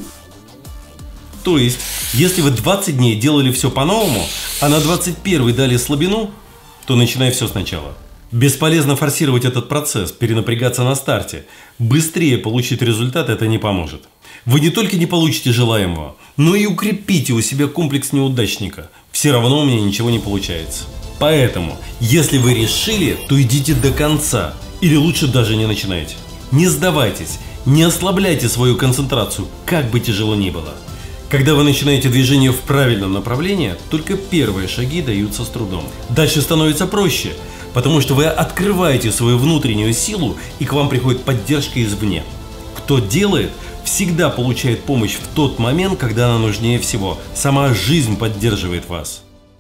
То есть, если вы 20 дней делали все по-новому, а на 21-й дали слабину, то начинай все сначала. Бесполезно форсировать этот процесс, перенапрягаться на старте. Быстрее получить результат это не поможет. Вы не только не получите желаемого, но и укрепите у себя комплекс неудачника. Все равно у меня ничего не получается. Поэтому, если вы решили, то идите до конца. Или лучше даже не начинайте. Не сдавайтесь, не ослабляйте свою концентрацию, как бы тяжело ни было. Когда вы начинаете движение в правильном направлении, только первые шаги даются с трудом. Дальше становится проще, потому что вы открываете свою внутреннюю силу, и к вам приходит поддержка извне. Кто делает, всегда получает помощь в тот момент, когда она нужнее всего. Сама жизнь поддерживает вас.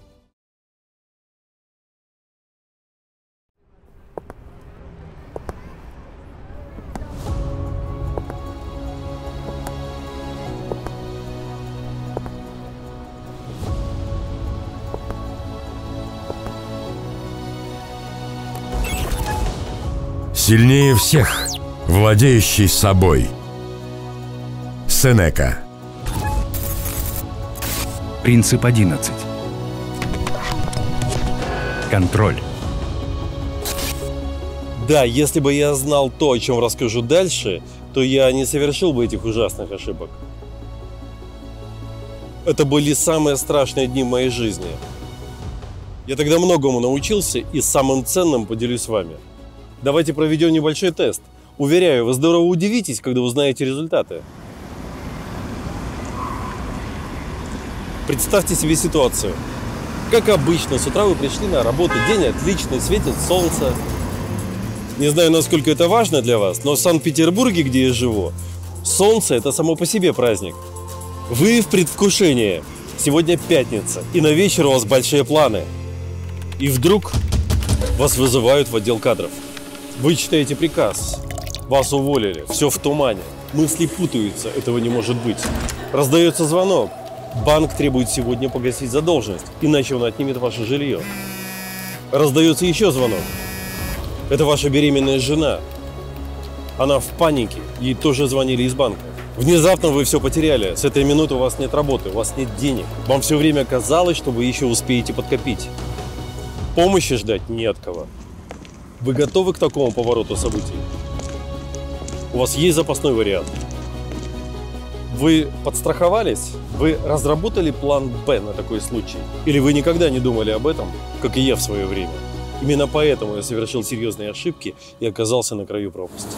Сильнее всех, владеющий собой. Сенека. Принцип 11. Контроль. Да, если бы я знал то, о чем расскажу дальше, то я не совершил бы этих ужасных ошибок. Это были самые страшные дни в моей жизни. Я тогда многому научился и самым ценным поделюсь с вами. Давайте проведем небольшой тест. Уверяю, вы здорово удивитесь, когда узнаете результаты. Представьте себе ситуацию. Как обычно, с утра вы пришли на работу, день отличный, светит солнце. Не знаю, насколько это важно для вас, но в Санкт-Петербурге, где я живу, солнце – это само по себе праздник. Вы в предвкушении. Сегодня пятница, и на вечер у вас большие планы. И вдруг вас вызывают в отдел кадров. Вы читаете приказ. Вас уволили. Все в тумане. Мысли путаются. Этого не может быть. Раздается звонок. Банк требует сегодня погасить задолженность, иначе он отнимет ваше жилье. Раздается еще звонок. Это ваша беременная жена. Она в панике. Ей тоже звонили из банка. Внезапно вы все потеряли. С этой минуты у вас нет работы, у вас нет денег. Вам все время казалось, что вы еще успеете подкопить. Помощи ждать не от кого. Вы готовы к такому повороту событий? У вас есть запасной вариант. Вы подстраховались? Вы разработали план «Б» на такой случай? Или вы никогда не думали об этом, как и я в свое время? Именно поэтому я совершил серьезные ошибки и оказался на краю пропасти.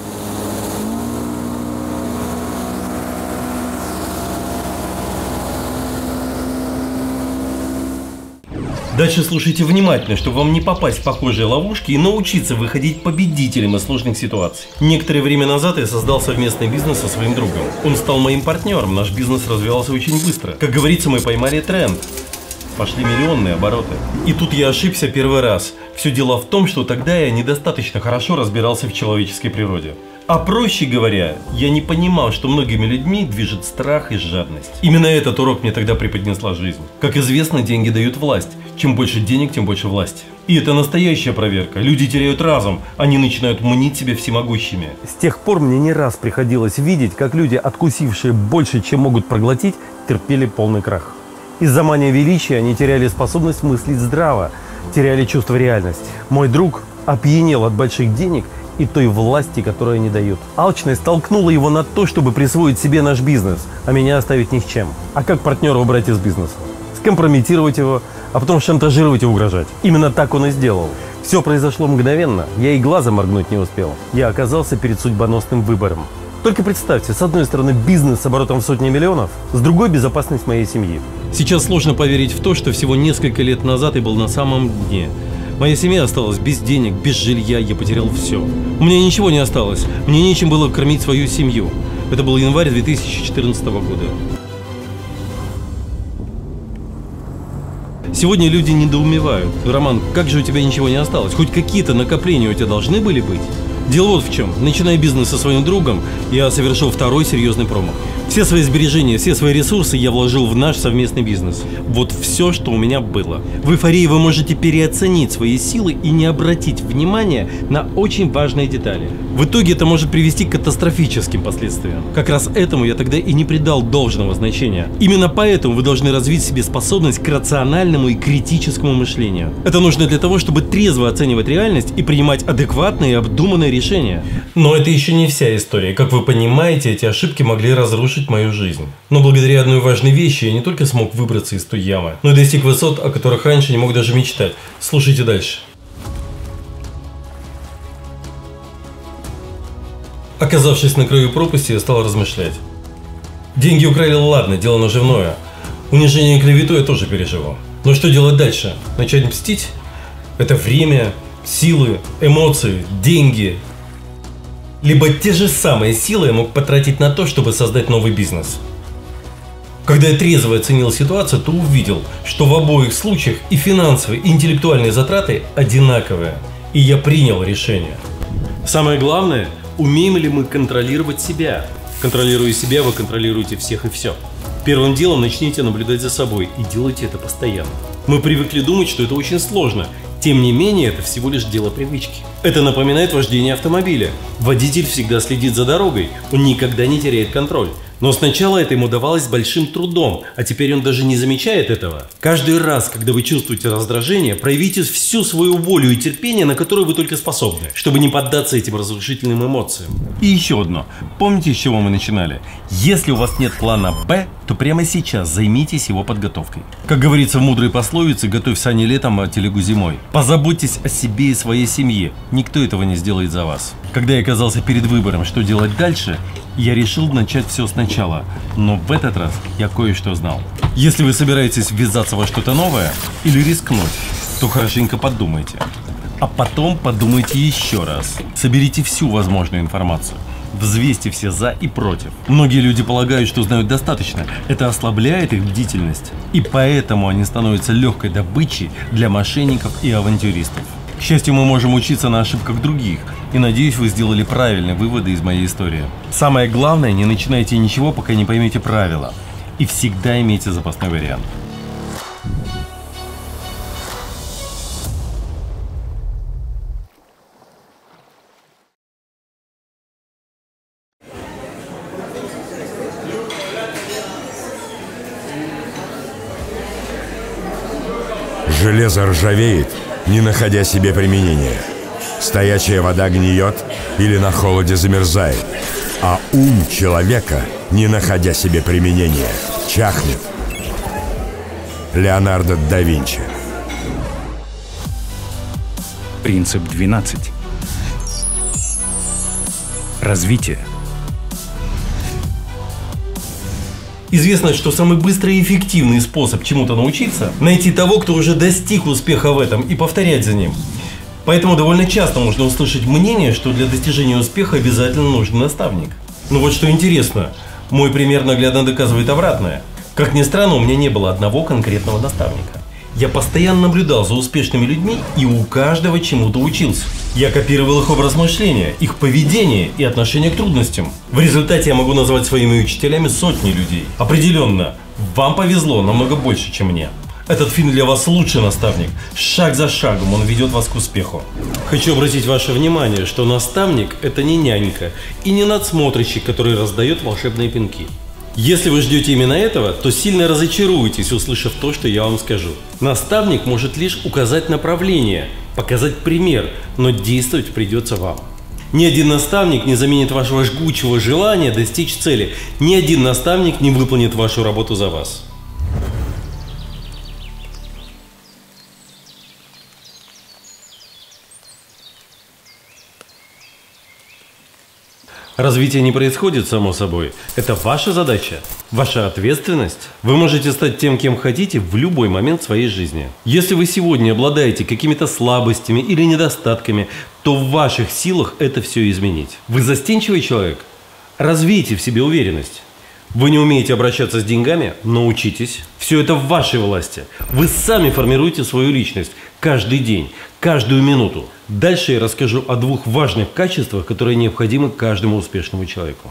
Дальше слушайте внимательно, чтобы вам не попасть в похожие ловушки и научиться выходить победителем из сложных ситуаций. Некоторое время назад я создал совместный бизнес со своим другом. Он стал моим партнером, наш бизнес развивался очень быстро. Как говорится, мы поймали тренд. Пошли миллионные обороты. И тут я ошибся первый раз. Все дело в том, что тогда я недостаточно хорошо разбирался в человеческой природе. А проще говоря, я не понимал, что многими людьми движет страх и жадность. Именно этот урок мне тогда преподнесла жизнь. Как известно, деньги дают власть. Чем больше денег, тем больше власти. И это настоящая проверка. Люди теряют разум, они начинают мнить себя всемогущими. С тех пор мне не раз приходилось видеть, как люди, откусившие больше, чем могут проглотить, терпели полный крах. Из-за мания величия они теряли способность мыслить здраво, теряли чувство реальности. Мой друг опьянел от больших денег и той власти, которую они дают. Алчность толкнула его на то, чтобы присвоить себе наш бизнес, а меня оставить ни с чем. А как партнера убрать из бизнеса? Скомпрометировать его, а потом шантажировать и угрожать. Именно так он и сделал. Все произошло мгновенно, я и глазом моргнуть не успел. Я оказался перед судьбоносным выбором. Только представьте, с одной стороны бизнес с оборотом в сотни миллионов, с другой безопасность моей семьи. Сейчас сложно поверить в то, что всего несколько лет назад я был на самом дне. Моя семья осталась без денег, без жилья, я потерял все. У меня ничего не осталось, мне нечем было кормить свою семью. Это был январь 2014 года. Сегодня люди недоумевают. Роман, как же у тебя ничего не осталось? Хоть какие-то накопления у тебя должны были быть? Дело вот в чем. Начиная бизнес со своим другом, я совершил второй серьезный промах. Все свои сбережения, все свои ресурсы я вложил в наш совместный бизнес. Вот все, что у меня было. В эйфории вы можете переоценить свои силы и не обратить внимания на очень важные детали. В итоге это может привести к катастрофическим последствиям. Как раз этому я тогда и не придал должного значения. Именно поэтому вы должны развить в себе способность к рациональному и критическому мышлению. Это нужно для того, чтобы трезво оценивать реальность и принимать адекватные и обдуманные решения. Но это еще не вся история. Как вы понимаете, эти ошибки могли разрушить мою жизнь. Но благодаря одной важной вещи я не только смог выбраться из той ямы, но и достиг высот, о которых раньше не мог даже мечтать. Слушайте дальше. Оказавшись на краю пропасти, я стал размышлять. Деньги украли, ладно, дело наживное. Унижение и клевету я тоже переживу. Но что делать дальше? Начать мстить? Это время, силы, эмоции, деньги. Либо те же самые силы я мог потратить на то, чтобы создать новый бизнес. Когда я трезво оценил ситуацию, то увидел, что в обоих случаях и финансовые, и интеллектуальные затраты одинаковые. И я принял решение. Самое главное, умеем ли мы контролировать себя? Контролируя себя, вы контролируете всех и все. Первым делом начните наблюдать за собой и делайте это постоянно. Мы привыкли думать, что это очень сложно. Тем не менее, это всего лишь дело привычки. Это напоминает вождение автомобиля. Водитель всегда следит за дорогой, он никогда не теряет контроль. Но сначала это ему давалось с большим трудом, а теперь он даже не замечает этого. Каждый раз, когда вы чувствуете раздражение, проявите всю свою волю и терпение, на которое вы только способны, чтобы не поддаться этим разрушительным эмоциям. И еще одно. Помните, с чего мы начинали? Если у вас нет плана «Б», то прямо сейчас займитесь его подготовкой. Как говорится в мудрой пословице «Готовь сани летом, а телегу зимой». Позаботьтесь о себе и своей семье. Никто этого не сделает за вас. Когда я оказался перед выбором, что делать дальше, я решил начать все сначала, но в этот раз я кое-что знал. Если вы собираетесь ввязаться во что-то новое или рискнуть, то хорошенько подумайте. А потом подумайте еще раз. Соберите всю возможную информацию. Взвесьте все за и против. Многие люди полагают, что знают достаточно. Это ослабляет их бдительность. И поэтому они становятся легкой добычей для мошенников и авантюристов. К счастью, мы можем учиться на ошибках других. И надеюсь, вы сделали правильные выводы из моей истории. Самое главное, не начинайте ничего, пока не поймете правила. И всегда имейте запасной вариант. Железо ржавеет, не находя себе применения. Стоячая вода гниет или на холоде замерзает. А ум человека, не находя себе применения, чахнет. Леонардо да Винчи. Принцип 12. Развитие. Известно, что самый быстрый и эффективный способ чему-то научиться – найти того, кто уже достиг успеха в этом, и повторять за ним. Поэтому довольно часто можно услышать мнение, что для достижения успеха обязательно нужен наставник. Но вот что интересно, мой пример наглядно доказывает обратное. Как ни странно, у меня не было одного конкретного наставника. Я постоянно наблюдал за успешными людьми и у каждого чему-то учился. Я копировал их образ мышления, их поведение и отношение к трудностям. В результате я могу назвать своими учителями сотни людей. Определенно, вам повезло намного больше, чем мне. Этот фильм для вас лучший наставник. Шаг за шагом он ведет вас к успеху. Хочу обратить ваше внимание, что наставник – это не нянька и не надсмотрщик, который раздает волшебные пинки. Если вы ждете именно этого, то сильно разочаруетесь, услышав то, что я вам скажу. Наставник может лишь указать направление, показать пример, но действовать придется вам. Ни один наставник не заменит вашего жгучего желания достичь цели. Ни один наставник не выполнит вашу работу за вас. Развитие не происходит само собой. Это ваша задача, ваша ответственность. Вы можете стать тем, кем хотите в любой момент своей жизни. Если вы сегодня обладаете какими-то слабостями или недостатками, то в ваших силах это все изменить. Вы застенчивый человек? Развейте в себе уверенность. Вы не умеете обращаться с деньгами? Научитесь. Все это в вашей власти. Вы сами формируете свою личность каждый день, каждую минуту. Дальше я расскажу о двух важных качествах, которые необходимы каждому успешному человеку.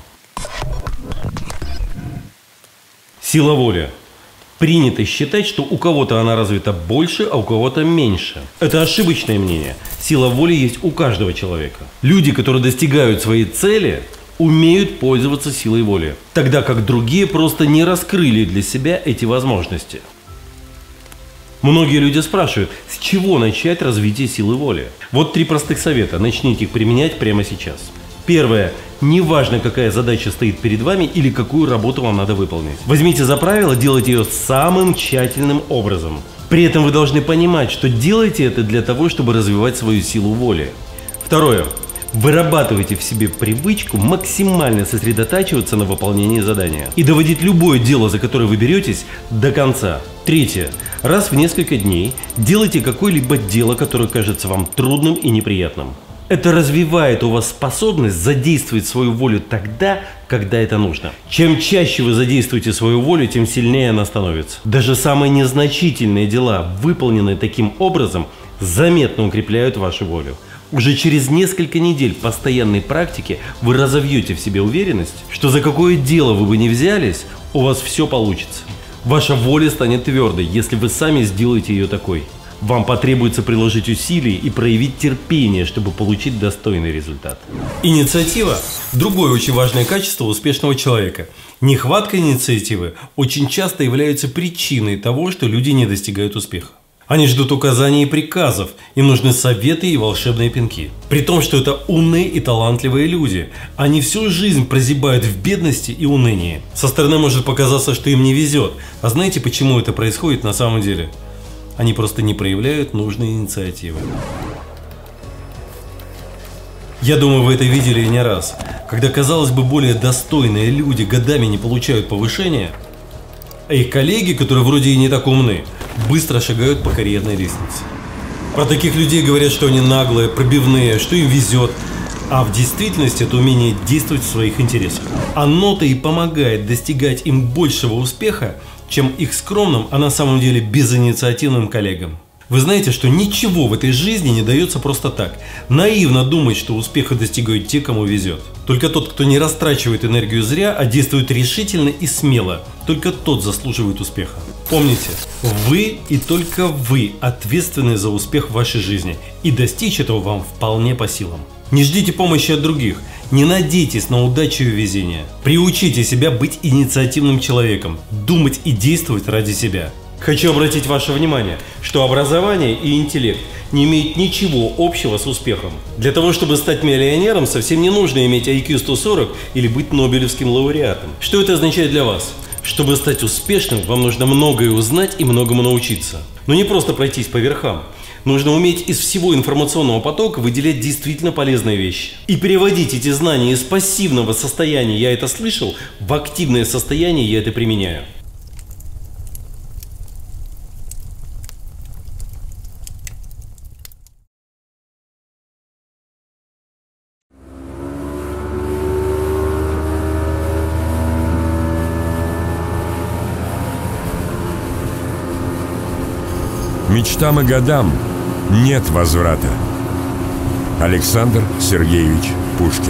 Сила воли. Принято считать, что у кого-то она развита больше, а у кого-то меньше. Это ошибочное мнение. Сила воли есть у каждого человека. Люди, которые достигают своей цели, умеют пользоваться силой воли, тогда как другие просто не раскрыли для себя эти возможности. Многие люди спрашивают, с чего начать развитие силы воли? Вот 3 простых совета, начните их применять прямо сейчас. Первое. Неважно, какая задача стоит перед вами или какую работу вам надо выполнить. Возьмите за правило делать ее самым тщательным образом. При этом вы должны понимать, что делаете это для того, чтобы развивать свою силу воли. Второе. Вырабатывайте в себе привычку максимально сосредотачиваться на выполнении задания и доводить любое дело, за которое вы беретесь, до конца. Третье. Раз в несколько дней делайте какое-либо дело, которое кажется вам трудным и неприятным. Это развивает у вас способность задействовать свою волю тогда, когда это нужно. Чем чаще вы задействуете свою волю, тем сильнее она становится. Даже самые незначительные дела, выполненные таким образом, заметно укрепляют вашу волю. Уже через несколько недель постоянной практики вы разовьете в себе уверенность, что за какое дело вы бы ни взялись, у вас все получится. Ваша воля станет твердой, если вы сами сделаете ее такой. Вам потребуется приложить усилия и проявить терпение, чтобы получить достойный результат. Инициатива – другое очень важное качество успешного человека. Нехватка инициативы очень часто является причиной того, что люди не достигают успеха. Они ждут указаний и приказов, им нужны советы и волшебные пинки. При том, что это умные и талантливые люди. Они всю жизнь прозябают в бедности и унынии. Со стороны может показаться, что им не везет. А знаете, почему это происходит на самом деле? Они просто не проявляют нужной инициативы. Я думаю, вы это видели и не раз. Когда, казалось бы, более достойные люди годами не получают повышения, а их коллеги, которые вроде и не так умны, быстро шагают по карьерной лестнице. Про таких людей говорят, что они наглые, пробивные, что им везет. А в действительности это умение действовать в своих интересах. Оно-то и помогает достигать им большего успеха, чем их скромным, а на самом деле безинициативным коллегам. Вы знаете, что ничего в этой жизни не дается просто так. Наивно думать, что успеха достигают те, кому везет. Только тот, кто не растрачивает энергию зря, а действует решительно и смело, только тот заслуживает успеха. Помните, вы и только вы ответственны за успех в вашей жизни, и достичь этого вам вполне по силам. Не ждите помощи от других, не надейтесь на удачу и везение. Приучите себя быть инициативным человеком, думать и действовать ради себя. Хочу обратить ваше внимание, что образование и интеллект не имеют ничего общего с успехом. Для того, чтобы стать миллионером, совсем не нужно иметь IQ 140 или быть Нобелевским лауреатом. Что это означает для вас? Чтобы стать успешным, вам нужно многое узнать и многому научиться. Но не просто пройтись по верхам. Нужно уметь из всего информационного потока выделять действительно полезные вещи. И переводить эти знания из пассивного состояния «я это слышал» в активное состояние «я это применяю». Мечтам и годам нет возврата. Александр Сергеевич Пушкин.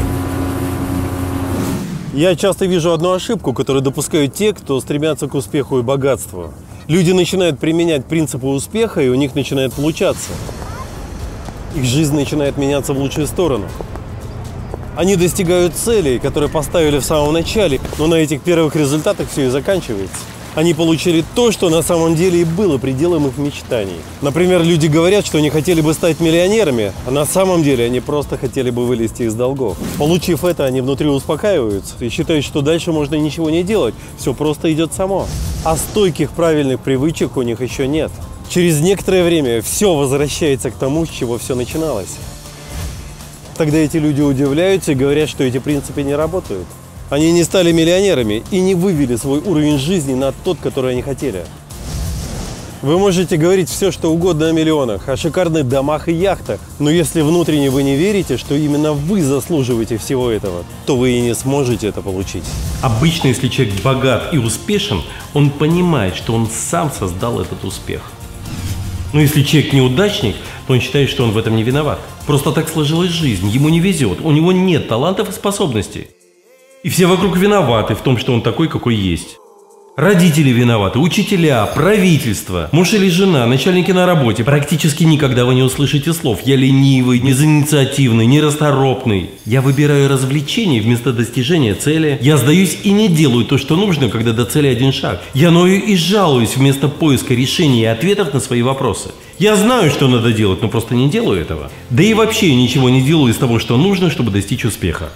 Я часто вижу одну ошибку, которую допускают те, кто стремятся к успеху и богатству. Люди начинают применять принципы успеха, и у них начинает получаться. Их жизнь начинает меняться в лучшую сторону. Они достигают целей, которые поставили в самом начале, но на этих первых результатах все и заканчивается. Они получили то, что на самом деле и было пределом их мечтаний. Например, люди говорят, что они хотели бы стать миллионерами, а на самом деле они просто хотели бы вылезти из долгов. Получив это, они внутри успокаиваются и считают, что дальше можно ничего не делать, все просто идет само. А стойких правильных привычек у них еще нет. Через некоторое время все возвращается к тому, с чего все начиналось. Тогда эти люди удивляются и говорят, что эти принципы не работают. Они не стали миллионерами и не вывели свой уровень жизни на тот, который они хотели. Вы можете говорить все, что угодно о миллионах, о шикарных домах и яхтах, но если внутренне вы не верите, что именно вы заслуживаете всего этого, то вы и не сможете это получить. Обычно, если человек богат и успешен, он понимает, что он сам создал этот успех. Но если человек неудачник, то он считает, что он в этом не виноват. Просто так сложилась жизнь, ему не везет, у него нет талантов и способностей. И все вокруг виноваты в том, что он такой, какой есть. Родители виноваты, учителя, правительство, муж или жена, начальники на работе. Практически никогда вы не услышите слов «я ленивый», «безинициативный», «нерасторопный». Я выбираю развлечения вместо достижения цели. Я сдаюсь и не делаю то, что нужно, когда до цели один шаг. Я ною и жалуюсь вместо поиска решений и ответов на свои вопросы. Я знаю, что надо делать, но просто не делаю этого. Да и вообще ничего не делаю из того, что нужно, чтобы достичь успеха.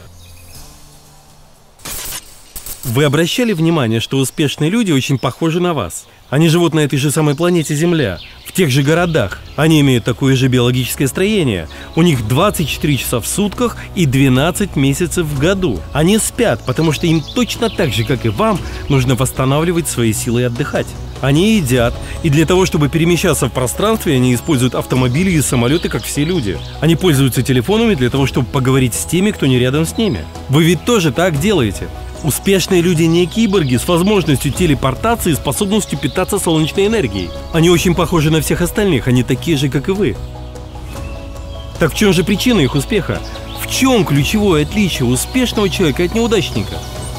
Вы обращали внимание, что успешные люди очень похожи на вас? Они живут на этой же самой планете Земля, в тех же городах. Они имеют такое же биологическое строение. У них 24 часа в сутках и 12 месяцев в году. Они спят, потому что им точно так же, как и вам, нужно восстанавливать свои силы и отдыхать. Они едят, и для того, чтобы перемещаться в пространстве, они используют автомобили и самолеты, как все люди. Они пользуются телефонами для того, чтобы поговорить с теми, кто не рядом с ними. Вы ведь тоже так делаете. Успешные люди не киборги с возможностью телепортации и способностью питаться солнечной энергией. Они очень похожи на всех остальных, они такие же, как и вы. Так в чем же причина их успеха? В чем ключевое отличие успешного человека от неудачника?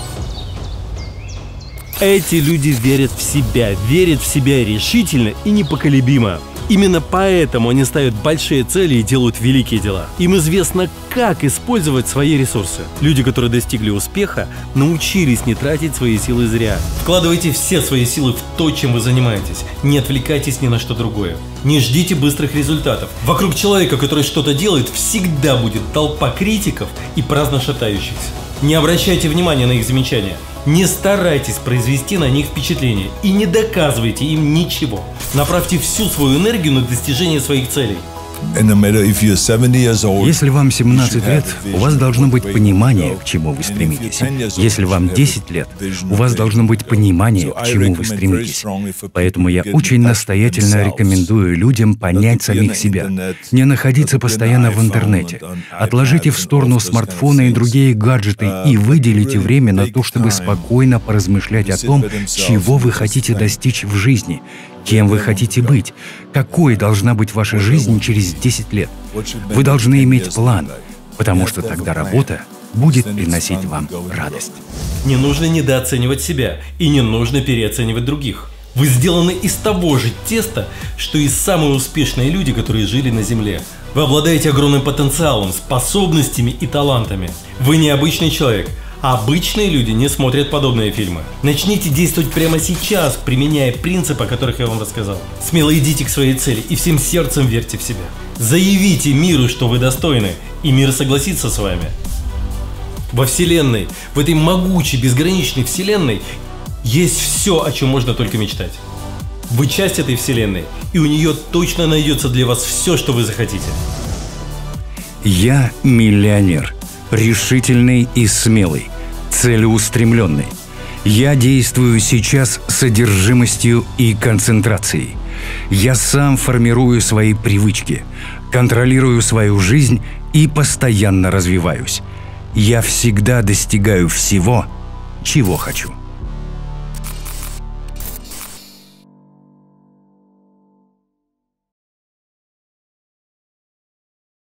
Эти люди верят в себя решительно и непоколебимо. Именно поэтому они ставят большие цели и делают великие дела. Им известно, как использовать свои ресурсы. Люди, которые достигли успеха, научились не тратить свои силы зря. Вкладывайте все свои силы в то, чем вы занимаетесь. Не отвлекайтесь ни на что другое. Не ждите быстрых результатов. Вокруг человека, который что-то делает, всегда будет толпа критиков и праздно шатающихся. Не обращайте внимания на их замечания. Не старайтесь произвести на них впечатление и не доказывайте им ничего. Направьте всю свою энергию на достижение своих целей. Если вам 17 лет, у вас должно быть понимание, к чему вы стремитесь. Если вам 10 лет, у вас должно быть понимание, к чему вы стремитесь. Поэтому я очень настоятельно рекомендую людям понять самих себя. Не находиться постоянно в интернете. Отложите в сторону смартфоны и другие гаджеты и выделите время на то, чтобы спокойно поразмышлять о том, чего вы хотите достичь в жизни. Кем вы хотите быть? Какой должна быть ваша жизнь через 10 лет? Вы должны иметь план, потому что тогда работа будет приносить вам радость. Не нужно недооценивать себя и не нужно переоценивать других. Вы сделаны из того же теста, что и самые успешные люди, которые жили на Земле. Вы обладаете огромным потенциалом, способностями и талантами. Вы необычный человек. Обычные люди не смотрят подобные фильмы. Начните действовать прямо сейчас, применяя принципы, о которых я вам рассказал. Смело идите к своей цели и всем сердцем верьте в себя. Заявите миру, что вы достойны, и мир согласится с вами. Во Вселенной, в этой могучей, безграничной Вселенной, есть все, о чем можно только мечтать. Вы часть этой Вселенной, и у нее точно найдется для вас все, что вы захотите. Я миллионер. Решительный и смелый, целеустремленный. Я действую сейчас с одержимостью и концентрацией. Я сам формирую свои привычки, контролирую свою жизнь и постоянно развиваюсь. Я всегда достигаю всего, чего хочу.